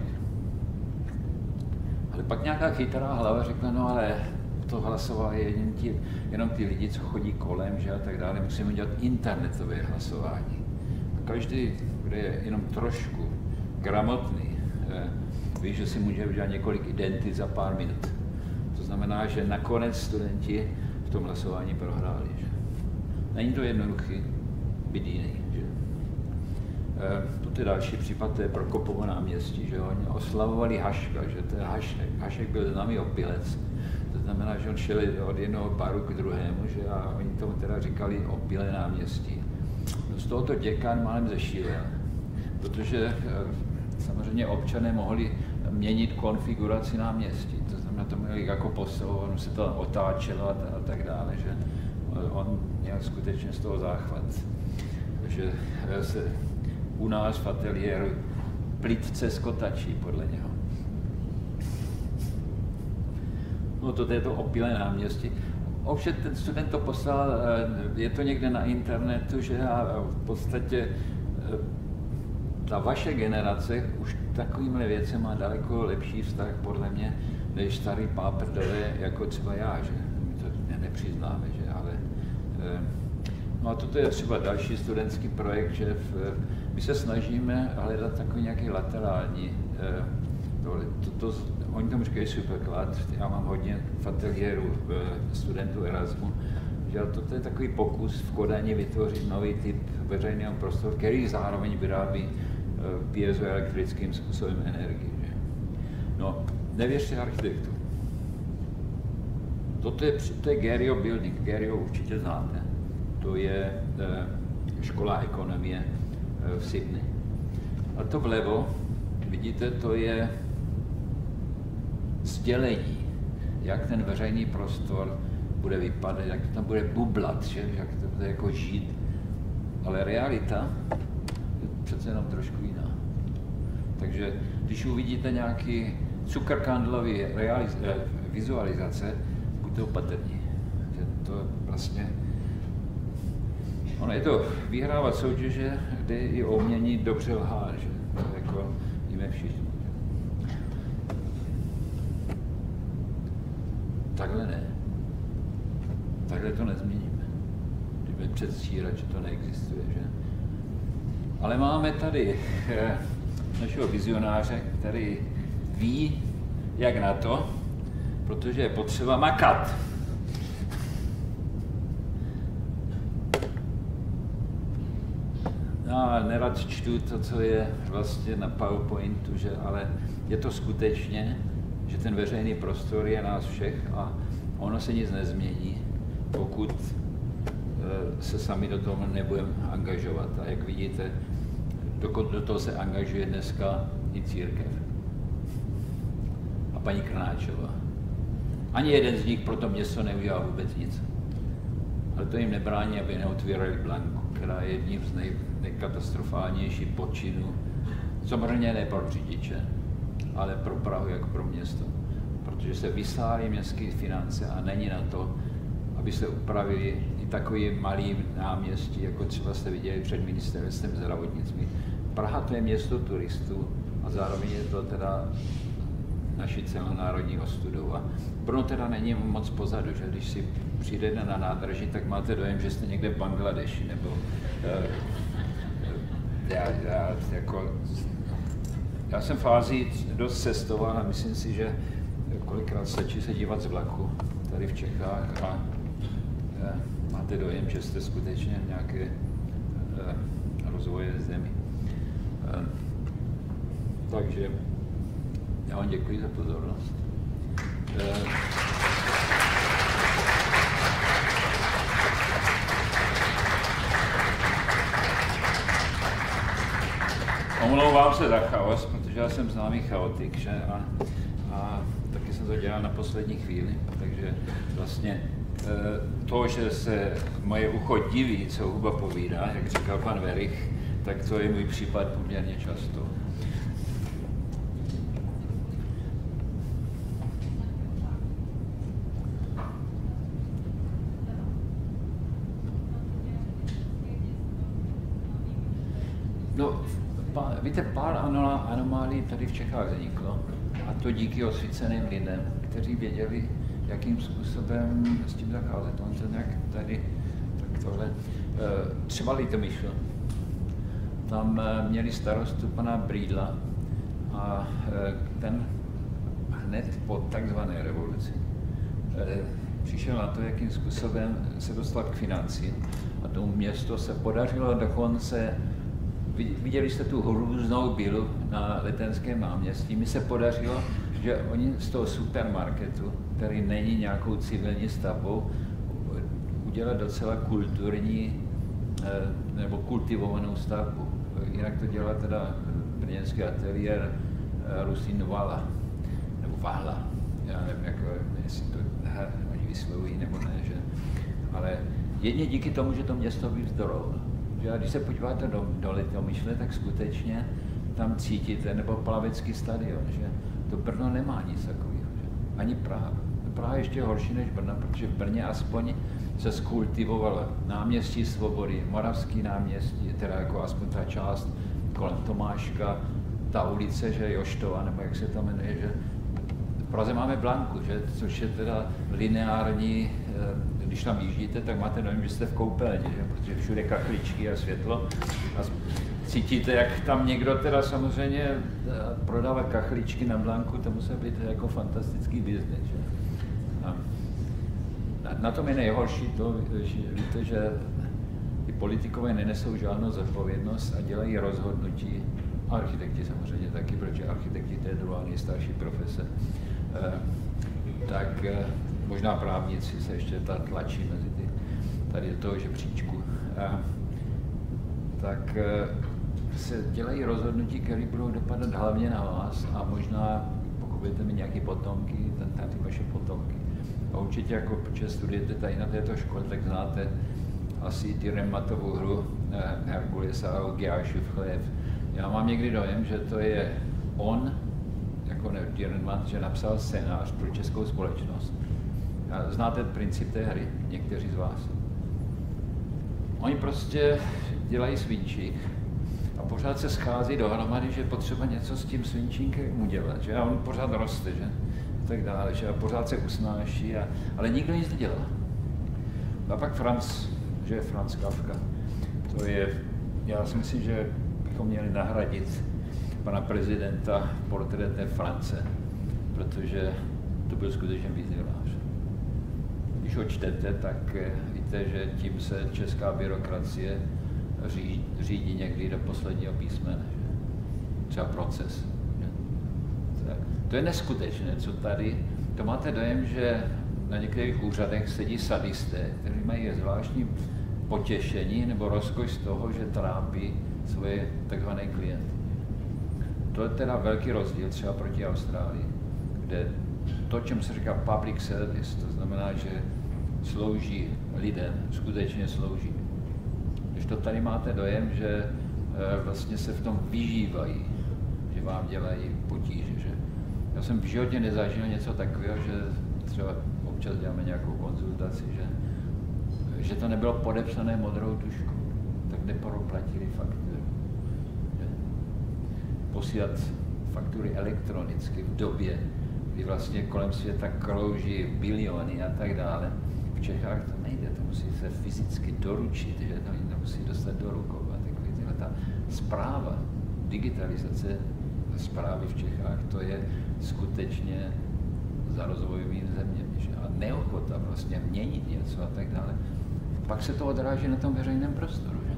Ale pak nějaká chytrá hlava řekla, no ale to hlasovali jen ti, jenom ty lidi, co chodí kolem, že a tak dále, musíme dělat internetové hlasování. A každý, kdo je jenom trošku gramotný, eh, ví, že si může udělat několik identit za pár minut. To znamená, že nakonec studenti v tom hlasování prohráli. Že? Není to jednoduchý být jiný. Že? E, to je další případ, to je Prokopovo náměstí. Že? Oni oslavovali Haška, že to je Hašek. Hašek byl známý opilec. To znamená, že on šel od jednoho baru k druhému, že? A oni tomu teda říkali opilé náměstí. Z tohoto děkan málem zešílel, protože e, samozřejmě občané mohli měnit konfiguraci náměstí. To znamená, to měli jako posel, on se to otáčelo a, a tak dále, že on měl skutečně z toho záchvat. Takže se u nás v ateliéru plitce skotačí, podle něho. No to je to opilé náměstí. Ovšem ten student to poslal, je to někde na internetu, že a v podstatě ta vaše generace už takovýmhle věcem má daleko lepší vztah, podle mě, než starý páprdové, jako třeba já, že my to nepřiznáme, že, ale... No a toto je třeba další studentský projekt, že v, my se snažíme hledat takový nějaký laterální, to, to, to, oni tomu říkají superklad, já mám hodně v ateliéru studentů Erasmu, že toto je takový pokus v Kodani vytvořit nový typ veřejného prostoru, který zároveň vyrábí piezoelektrickým způsobem energii. Že? No, nevěřte architektům. Toto je, to je Gerio Building, Gerio určitě znáte. To je e, škola ekonomie e, v Sydney. A to vlevo, vidíte, to je sdělení, jak ten veřejný prostor bude vypadat, jak to tam bude bublat, že? Jak to bude jako žít. Ale realita je přece jenom trošku jiná. Takže když uvidíte nějaký cukrkandlový realiz- eh, vizualizace, buďte opatrní. Že to vlastně... Ono je to vyhrávat soutěže, kde i o umění dobře lhát, že to jako víme všichni. Takhle ne. Takhle to nezměníme. Kdyby předstírat, že to neexistuje, že? Ale máme tady eh, našeho vizionáře, který ví, jak na to, protože je potřeba makat. No, nerad čtu to, co je vlastně na PowerPointu, že, ale je to skutečně, že ten veřejný prostor je nás všech a ono se nic nezmění, pokud e, se sami do toho nebudeme angažovat. A jak vidíte, dokud do toho se angažuje dneska i církev. A paní Krnáčová. Ani jeden z nich pro to město neudělal vůbec nic. Ale to jim nebrání, aby neotvírali Blanku, která je jedním z nej, nejkatastrofálnějších počinů, samozřejmě ne pro řidiče, ale pro Prahu jako pro město. Protože se vysávají městské finance a není na to, aby se upravili i takový malý náměstí, jako třeba jste viděli před ministerstvem zdravotnictví. Praha to je město turistů a zároveň je to teda naší celonárodní ostudou. A Brno teda není moc pozadu, že když si přijdete na nádraží, tak máte dojem, že jste někde v Bangladeši, nebo uh, já, já, jako, já jsem v Ázii dost cestoval a myslím si, že kolikrát stačí se dívat z vlaku tady v Čechách a uh, máte dojem, že jste skutečně v nějaké uh, rozvoje zemi. Uh, takže já vám děkuji za pozornost. Uh, Omlouvám se za chaos, protože já jsem známý chaotik, že? A, a taky jsem to dělal na poslední chvíli, takže vlastně to, že se moje ucho diví, co Huba povídá, jak říkal pan Werich, tak to je můj případ poměrně často. No, pá, víte, pár anomálí tady v Čechách vzniklo, a to díky osvíceným lidem, kteří věděli, jakým způsobem s tím zacházet. On to nějak tady, tak tohle, třeba Litomyšl. Tam měli starostu pana Brýdla a ten hned po takzvané revoluci přišel na to, jakým způsobem se dostat k financím. A tomu město se podařilo dokonce, viděli jste tu hrůznou bilu na Letenském náměstí, mi se podařilo, že oni z toho supermarketu, který není nějakou civilní stavbou, udělat docela kulturní nebo kultivovanou stavbu. Jinak to dělá teda brněnský ateliér Rusín Vala, nebo Vahla. Já nevím, jako, jestli to he, oni vyslovují nebo ne, že? Ale jedně díky tomu, že to město vyvzdorovalo. Že když se podíváte do, do Litomyšle, tak skutečně tam cítíte, nebo Plavecký stadion, že to Brno nemá nic takového, že? Ani Praha. Praha je ještě horší než Brno, protože v Brně aspoň se skultivovalo náměstí Svobody, Moravský náměstí, teda jako aspoň ta část kolem Tomáška, ta ulice, že Joštova, nebo jak se to jmenuje, že v Praze máme Blanku, že? Což je teda lineární, když tam jíždíte, tak máte dojem, že jste v koupelně, že? Protože všude kachličky a světlo a cítíte, jak tam někdo teda samozřejmě prodává kachličky na Blanku, to musí být jako fantastický biznis, že? A na tom je nejhorší to, že víte, že ty politikové nenesou žádnou zodpovědnost a dělají rozhodnutí, architekti samozřejmě taky, protože architekti to je druhá nejstarší profese, e, tak e, možná právníci se ještě tlačí mezi ty, tady toho žebříčku, e, tak e, se dělají rozhodnutí, které budou dopadat hlavně na vás a možná, pokud budete mít nějaké potomky, ten ty vaše potomky. A určitě, jako protože studujete tady na této škole, tak znáte asi ty Remmatovou hru eh, Herkulesa a Giášův chlév. Já mám někdy dojem, že to je on, jako Dürrenmatt, že napsal scénář pro českou společnost. A znáte princip té hry, někteří z vás. Oni prostě dělají svinčík a pořád se schází dohromady, že je potřeba něco s tím svinčínkem udělat, že? A on pořád roste, že? Tak dále, že? A pořád se usnáší, a, ale nikdo nic nedělá. A pak Franz, že je Franz Kafka, to je, já si myslím, že bychom měli nahradit pana prezidenta portrétem France, protože to byl skutečně vizionář. Když ho čtete, tak víte, že tím se česká byrokracie řídí, řídí někdy do posledního písmene. Že? Třeba proces. Že? To je neskutečné, co tady. To máte dojem, že na některých úřadech sedí sadisté, kteří mají zvláštní potěšení nebo rozkoš z toho, že trápí svoje takzvané klienty. To je teda velký rozdíl třeba proti Austrálii, kde to, čemu se říká public service, to znamená, že slouží lidem, skutečně slouží. Když to tady máte dojem, že vlastně se v tom vyžívají, že vám dělají potíže. Že? Já jsem v životě nezažil něco takového, že třeba občas děláme nějakou konzultaci, že, že to nebylo podepsané modrou tužkou, tak neproplatili faktury. Že? Posílat faktury elektronicky v době, kdy vlastně kolem světa krouží biliony a tak dále. V Čechách to nejde, to musí se fyzicky doručit, že to musí dostat do rukou. A takový tyhle ta správa, digitalizace správy v Čechách, to je skutečně za rozvojovými zeměmi. Že? A neochota vlastně měnit něco a tak dále. Pak se to odráží na tom veřejném prostoru. Že?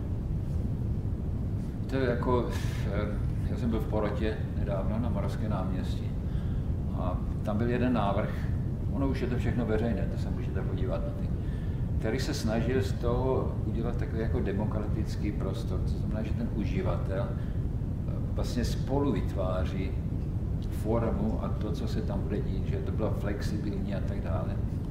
To je jako, já jsem byl v Porotě nedávno na Moravském náměstí a tam byl jeden návrh, ono už je to všechno veřejné, to se můžete podívat na ty, který se snažil z toho udělat takový jako demokratický prostor, to znamená, že ten uživatel vlastně spolu vytváří formu a to, co se tam bude dít, že to bylo flexibilní a tak dále.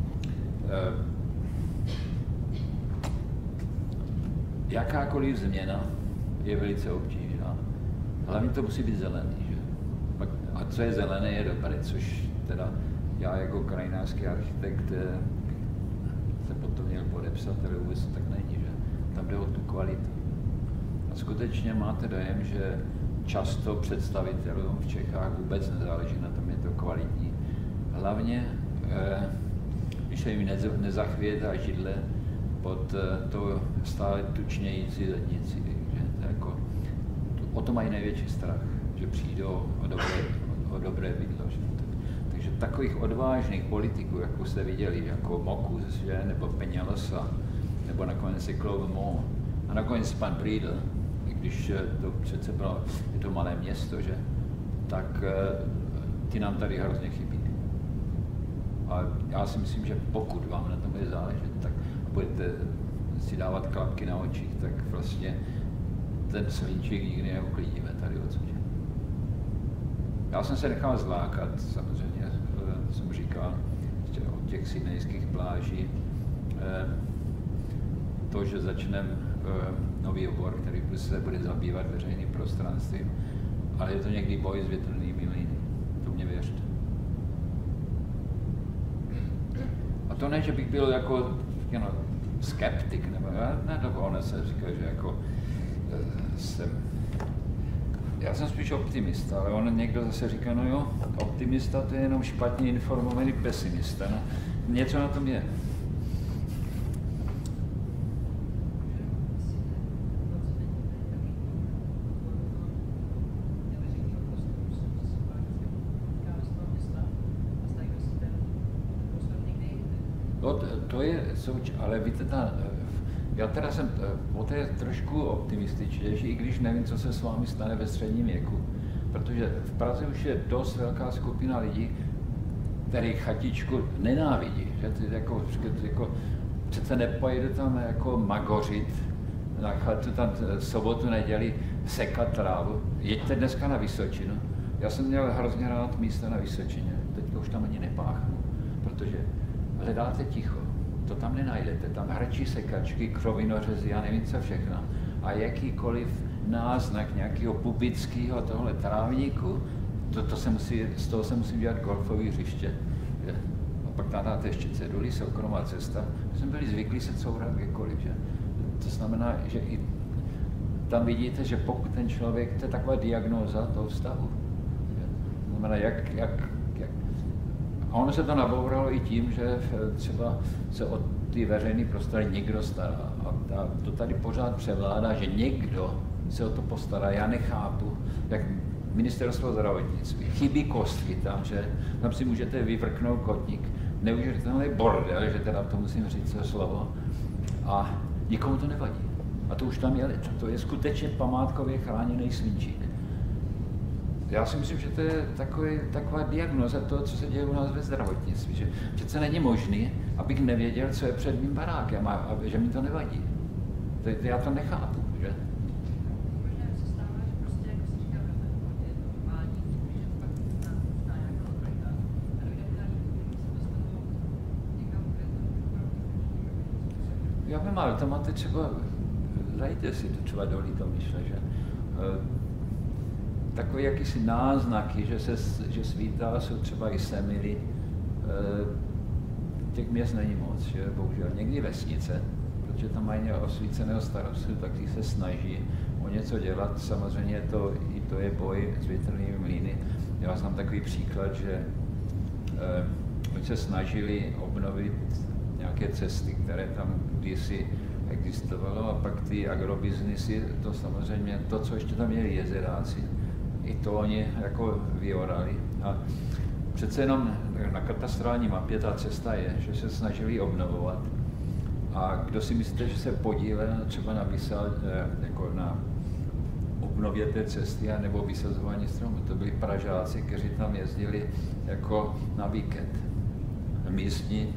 Jakákoliv změna je velice obtížná. Hlavně to musí být zelený, že? A co je zelené, je dobré, což teda já jako krajinářský architekt se potom měl podepsat, ale vůbec to tak není, že? Tam jde o tu kvalitu. A skutečně máte dojem, že často představitelům v Čechách vůbec nezáleží na tom, je to kvalitní. Hlavně, když se jim nezachvětá židle pod to stále tučnějící lednici, že to jako, o to mají největší strach, že přijdou o dobré, o dobré bydlo. Že? Takže takových odvážných politiků, jako jste viděli, jako Mokus, že? Nebo Peñalosa, nebo nakonec i Claude Monod, a nakonec pan Briedl, i když to přece bylo, je to malé město, že? Tak ty nám tady hrozně chybí. A já si myslím, že pokud vám na tom bude záležet, tak budete si dávat klapky na očích, tak vlastně ten svinčík nikdy neuklidíme tady odsud. Já jsem se nechal zlákat, samozřejmě, jsem říkal, od těch sydnejských pláží, to, že začneme nový obor, který se bude zabývat veřejným prostranstvím, ale je to někdy boj s větrnými mlýny, to mě věřte. A to ne, že bych byl jako you know, skeptik, nebo ne, to ono se říká, že jako jsem, já jsem spíš optimista, ale on někdo zase říká, no jo, optimista to je jenom špatně informovaný pesimista, no, něco na tom je. No, to je, ale víte, ta, já teda jsem poté trošku optimističnější, i když nevím, co se s vámi stane ve středním věku. Protože v Praze už je dost velká skupina lidí, který chatičku nenávidí. Že? Ty jako, jako, přece nepojedu tam jako magořit, na chatu tam sobotu, neděli sekat trávu. Jeďte dneska na Vysočinu. Já jsem měl hrozně rád místa na Vysočině. Teď už tam ani nepáchnu, protože hledáte ticho, to tam nenajdete, tam hrčí sekačky, krovinořezy, já nevím co všechno. A jakýkoliv náznak nějakého pubického tohle trávníku, to, to se musí, z toho se musí dělat golfové hřiště. Že? A pak tam dáte ještě ceduly, soukromá cesta. My jsme byli zvyklí se courat kdekoliv. Že? To znamená, že i tam vidíte, že pokud ten člověk, to je taková diagnóza toho vztahu. Že? To znamená, jak, jak A ono se to nabouralo i tím, že třeba se o ty veřejné prostory někdo stará. A to tady pořád převládá, že někdo se o to postará. Já nechápu, jak ministerstvo zdravotnictví. Chybí kostky tam, že tam si můžete vyvrknout kotník. Neužijete tam bordel, že teda to musím říct to slovo. A nikomu to nevadí. A to už tam je, to je skutečně památkově chráněný svinčík. Já si myslím, že to je takový, taková diagnoza toho, co se děje u nás ve zdravotnictví. Že přece není možný, abych nevěděl, co je před mým barákem a, a že mi to nevadí. To, to já to nechápu, že? Možná se stává, že prostě, jako se říká, že to je normální, že pak zná nějaká lokalita a dojde k daní, se dostanou někam, kde to Já vím, ale to máte třeba, dajte si to třeba do Litomyšle, že? Takové jakýsi náznaky, že, se, že svítá, jsou třeba i Semily. Těch měst není moc, že? Bohužel. Někdy vesnice, protože tam mají osvíceného starostu, tak se snaží o něco dělat. Samozřejmě to, i to je boj s větrnými mlýny. Já znám takový příklad, že eh, oni se snažili obnovit nějaké cesty, které tam kdysi existovalo, a pak ty agrobiznisy, to samozřejmě, to, co ještě tam měli jezeráci, i to oni jako vyorali. A přece jenom na katastrální mapě ta cesta je, že se snažili obnovovat. A kdo si myslíte, že se podílel třeba na, vysal, jako na obnově té cesty nebo vysazování stromů? To byli Pražáci, kteří tam jezdili jako na víkend. Místní.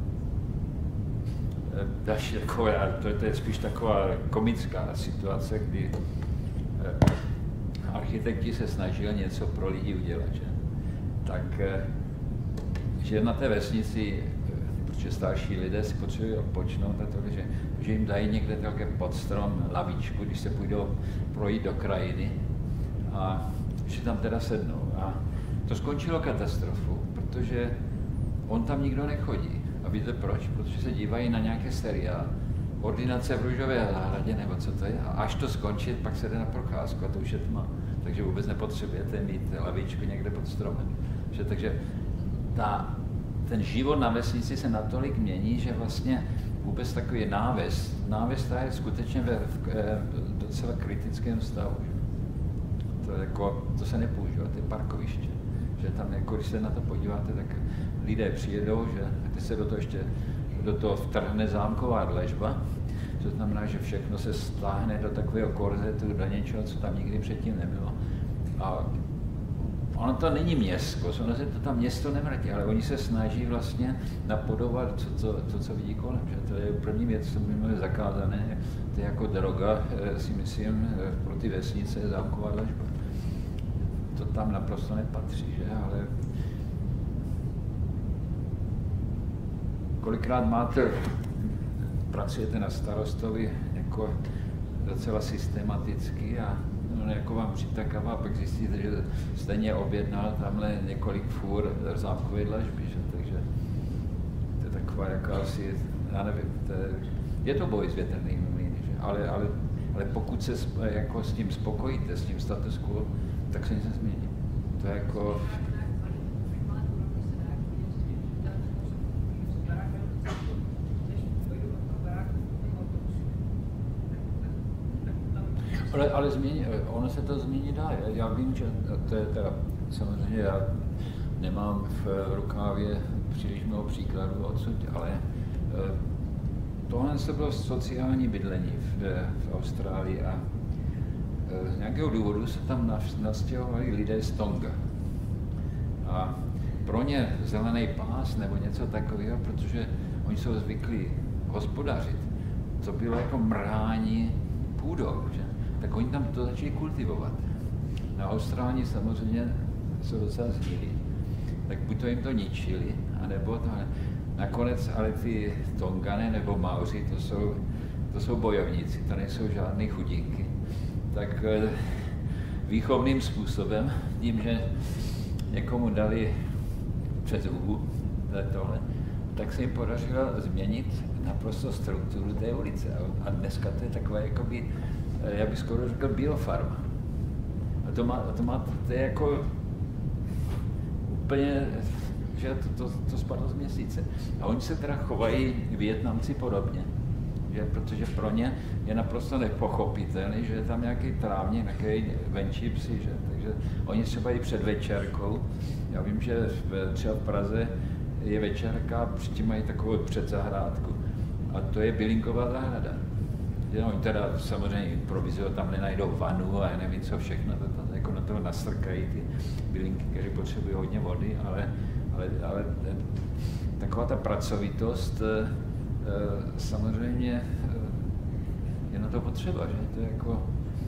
Další takové, to, to je spíš taková komická situace, kdy architekti se snažili něco pro lidi udělat. Že? tak že na té vesnici, protože starší lidé si potřebují odpočnout, a to, že, že jim dají někde také pod strom lavičku, když se půjdou projít do krajiny a že tam teda sednou. A to skončilo katastrofou, protože on tam nikdo nechodí. A víte proč? Protože se dívají na nějaké seriál, Ordinace v růžové zahradě, nebo co to je, a až to skončí, pak se jde na procházku a to už je tma. Takže vůbec nepotřebujete mít lavičku někde pod stromem. Že, takže ta, ten život na vesnici se natolik mění, že vlastně vůbec takový náves, náves ta je skutečně ve v, v docela kritickém stavu. Že? To, je jako, to se nepoužívá, to je parkoviště. Že tam, jako, když se na to podíváte, tak lidé přijedou, že a teď se do toho ještě do toho vtrhne zámková dlažba, to znamená, že všechno se stáhne do takového korzetu, do něčeho, co tam nikdy předtím nebylo. A ono to není město, ono se to tam město nevrátí, ale oni se snaží vlastně napodobovat to, co, to, co vidí kolem. Že to je první věc, co by mělo zakázané, to je jako droga, si myslím, pro ty vesnice je zámková dlažba. To tam naprosto nepatří, že? Ale kolikrát máte, pracujete na starostovi jako docela systematicky a no, jako vám přitakává, pak zjistíte, že stejně objednal tamhle několik fůr zámkové dlažby, že? Takže to je taková jakási, já nevím, to je, je to boj s větrnými mlýny, že? Ale, ale, ale pokud se jako s tím spokojíte, s tím status quo, tak se nic nezmění. To je jako... Ale, ale změní, ono se to změní dá. Já vím, že to je teda, samozřejmě já nemám v rukávě příliš mnoho příkladů odsud, ale tohle se bylo sociální bydlení v, v Austrálii a z nějakého důvodu se tam nastěhovali lidé z Tonga. A pro ně zelený pás nebo něco takového, protože oni jsou zvyklí hospodařit, to bylo jako mrhání půdou, že? Tak oni tam to začali kultivovat. Na Austrálii samozřejmě jsou docela zvíří, tak buď to jim to ničili, anebo to nakonec, ale ty Tongane nebo Maoři, to jsou, to jsou bojovníci, to nejsou žádný chudinky. Tak výchovným způsobem, tím, že někomu dali přes hubu tohle, tak se jim podařilo změnit naprosto strukturu té ulice. A dneska to je takové, jakoby, já bych skoro řekl, biofarma. A to má, to má, to je jako úplně, že to, to, to spadlo z měsíce. A oni se teda chovají Vietnamci podobně. Že, protože pro ně je naprosto nepochopitelný, že je tam nějaký trávník, nějaký venčí psi, že? Takže oni třeba i před večerkou, já vím, že v, třeba v Praze je večerka, předtím mají takovou předzahrádku a to je bylinková zahrada. Že oni teda samozřejmě improvizují, tam nenajdou vanu a nevím co všechno, to, to, jako na toho nastrkají ty bylinky, které potřebují hodně vody, ale, ale, ale taková ta pracovitost samozřejmě je na to potřeba, že? To je jako...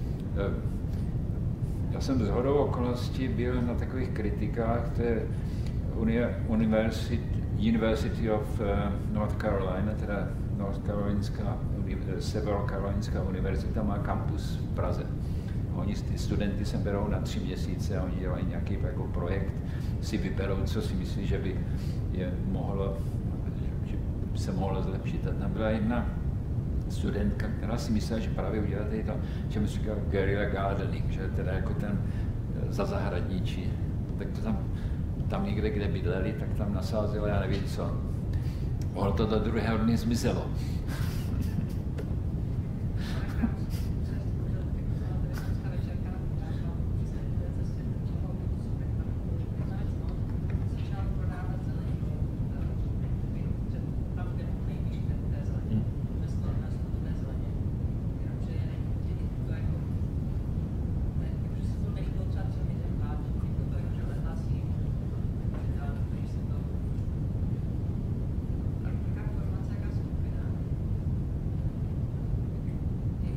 Já jsem shodou okolností byl na takových kritikách, to je University, University of North Carolina, teda North Carolinská, Severokarolinská univerzita má kampus v Praze. Oni ty studenty sem berou na tři měsíce a oni dělají nějaký jako projekt, si vyberou, co si myslí, že by je mohlo se mohlo zlepšit. A tam byla jedna studentka, která si myslela, že právě udělá tady to, čemu se říká guerrilla gardening, že teda jako ten za zahradníčí. Tak to tam, tam někde, kde bydleli, tak tam nasázela, já nevím co. Mohlo to do druhého dny zmizelo.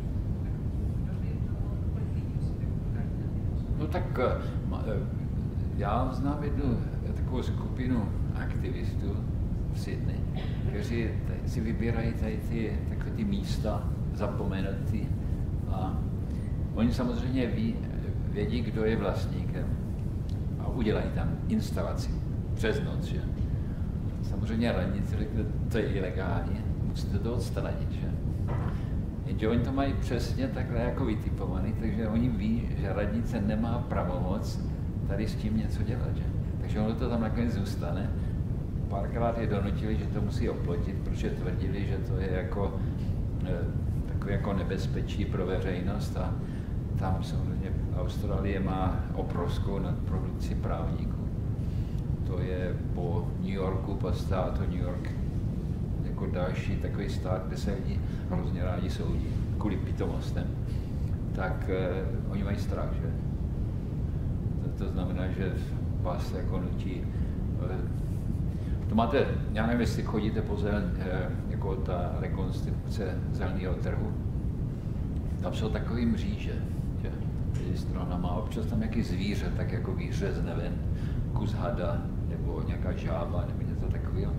Tak já znám jednu takovou skupinu aktivistů v Sydney, kteří si vybírají tady ty, takové ty místa zapomenutí a oni samozřejmě ví, vědí, kdo je vlastníkem a udělají tam instalaci přes noc, že? Samozřejmě radnice řekne, to je ilegální, musíte to odstranit, že? Jenže oni to mají přesně takhle jako vytipovaný, takže oni ví, že radnice nemá pravomoc tady s tím něco dělat, že? Takže ono to tam nakonec zůstane. Párkrát je donutili, že to musí oplotit, protože tvrdili, že to je jako takové jako nebezpečí pro veřejnost a tam samozřejmě Austrálie má obrovskou nadprodukci právníků. To je po New Yorku, po státu New York, jako další takový stát, kde se lidi hrozně rádi soudí, kvůli pitomostem. Tak eh, oni mají strach, že? To, to znamená, že vás jako nutí. Eh, to máte, já nevím, jestli chodíte po zel, eh, jako ta rekonstrukce zeleného trhu. Tam jsou takový mříže, že? Strana má občas tam nějaký zvíře, tak jako vyřezne ven, kus hada, nebo nějaká žába, nebo něco takového.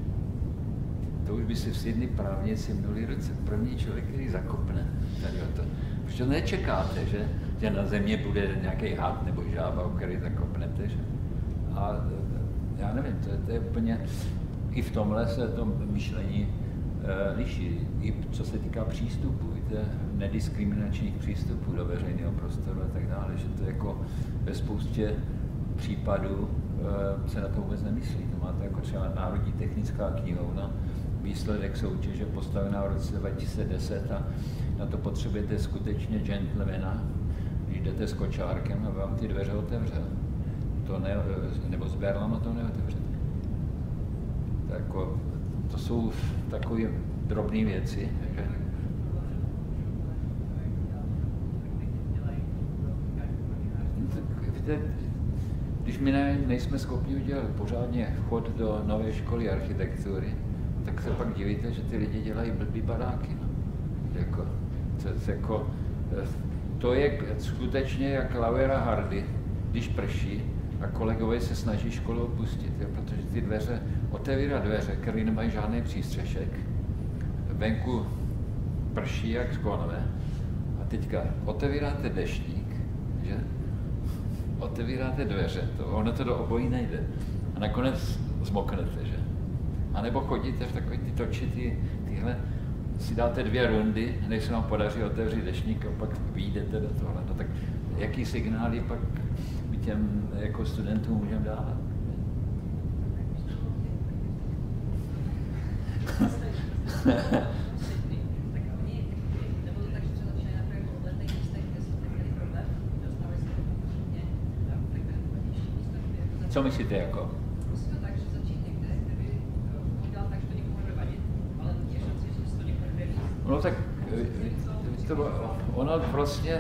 To už by si v Sydney právníci měli ruce. První člověk, který zakopne tady o to. Protože nečekáte, že, že na země bude nějaký had nebo žába, o který zakopnete. Že? A já nevím, to je, to je úplně, i v tomhle se to myšlení e, liší. I co se týká přístupu, víte, nediskriminačních přístupů do veřejného prostoru a tak dále, že to jako ve spoustě případů e, se na to vůbec nemyslí. To máte jako třeba Národní technická knihovna, výsledek soutěže postavená v roce dva tisíce deset a na to potřebujete skutečně gentlemana, když jdete s kočárkem a vám ty dveře otevřel. To ne, nebo s berlama to neotevřete. To, jako, to jsou takové drobné věci. Že? Víte, když my ne, nejsme schopni udělat pořádně vchod do nové školy architektury, tak se pak divíte, že ty lidi dělají blbý baráky. No. Jako, to, to, jako, to je skutečně jak Laura Hardy, když prší a kolegové se snaží školu opustit, jo, protože ty dveře, otevírat dveře, které nemají žádný přístřešek, venku prší jak z konve a teďka otevíráte deštník, že? Otevíráte dveře, to, ono to do obojí nejde a nakonec zmoknete, že? A nebo chodíte v takový ty točitý, tyhle, si dáte dvě rundy, než se vám podaří otevřít deštník a pak vyjdete do tohle. No tak jaký signály pak my těm jako studentům můžeme dávat? Co myslíte jako? No tak to, ono prostě,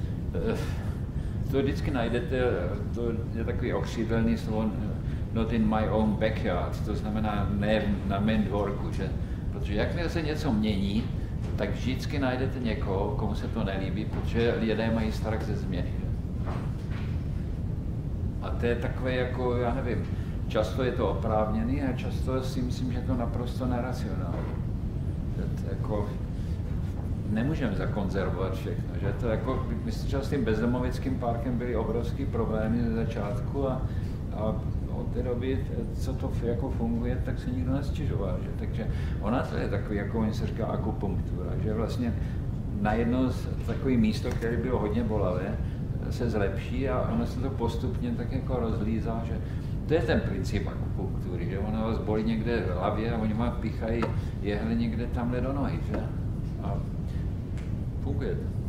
to vždycky najdete, to je takový okřídlený slovo, not in my own backyard, to znamená ne na mém dvorku, že? Protože jakmile se něco mění, tak vždycky najdete někoho, komu se to nelíbí, protože lidé mají strach ze změny. Že? A to je takové jako, já nevím, často je to oprávněný a často si myslím, že je to naprosto neracionální. Jako, nemůžeme zakonzervovat všechno, že to jako, myslím, že s tím bezdomovickým parkem byly obrovský problémy ze začátku a, a od té doby, co to jako funguje, tak se nikdo nestěžoval, že? Takže ona to je takový, jako oni se říká akupunktura, že vlastně najednou takové místo, které bylo hodně bolavé, se zlepší a ono se to postupně tak jako rozlízá, že to je ten princip akupunktury, že ono vás bolí někde v hlavě a oni vám píchají jehle někde tamhle do nohy, že? A funguje to.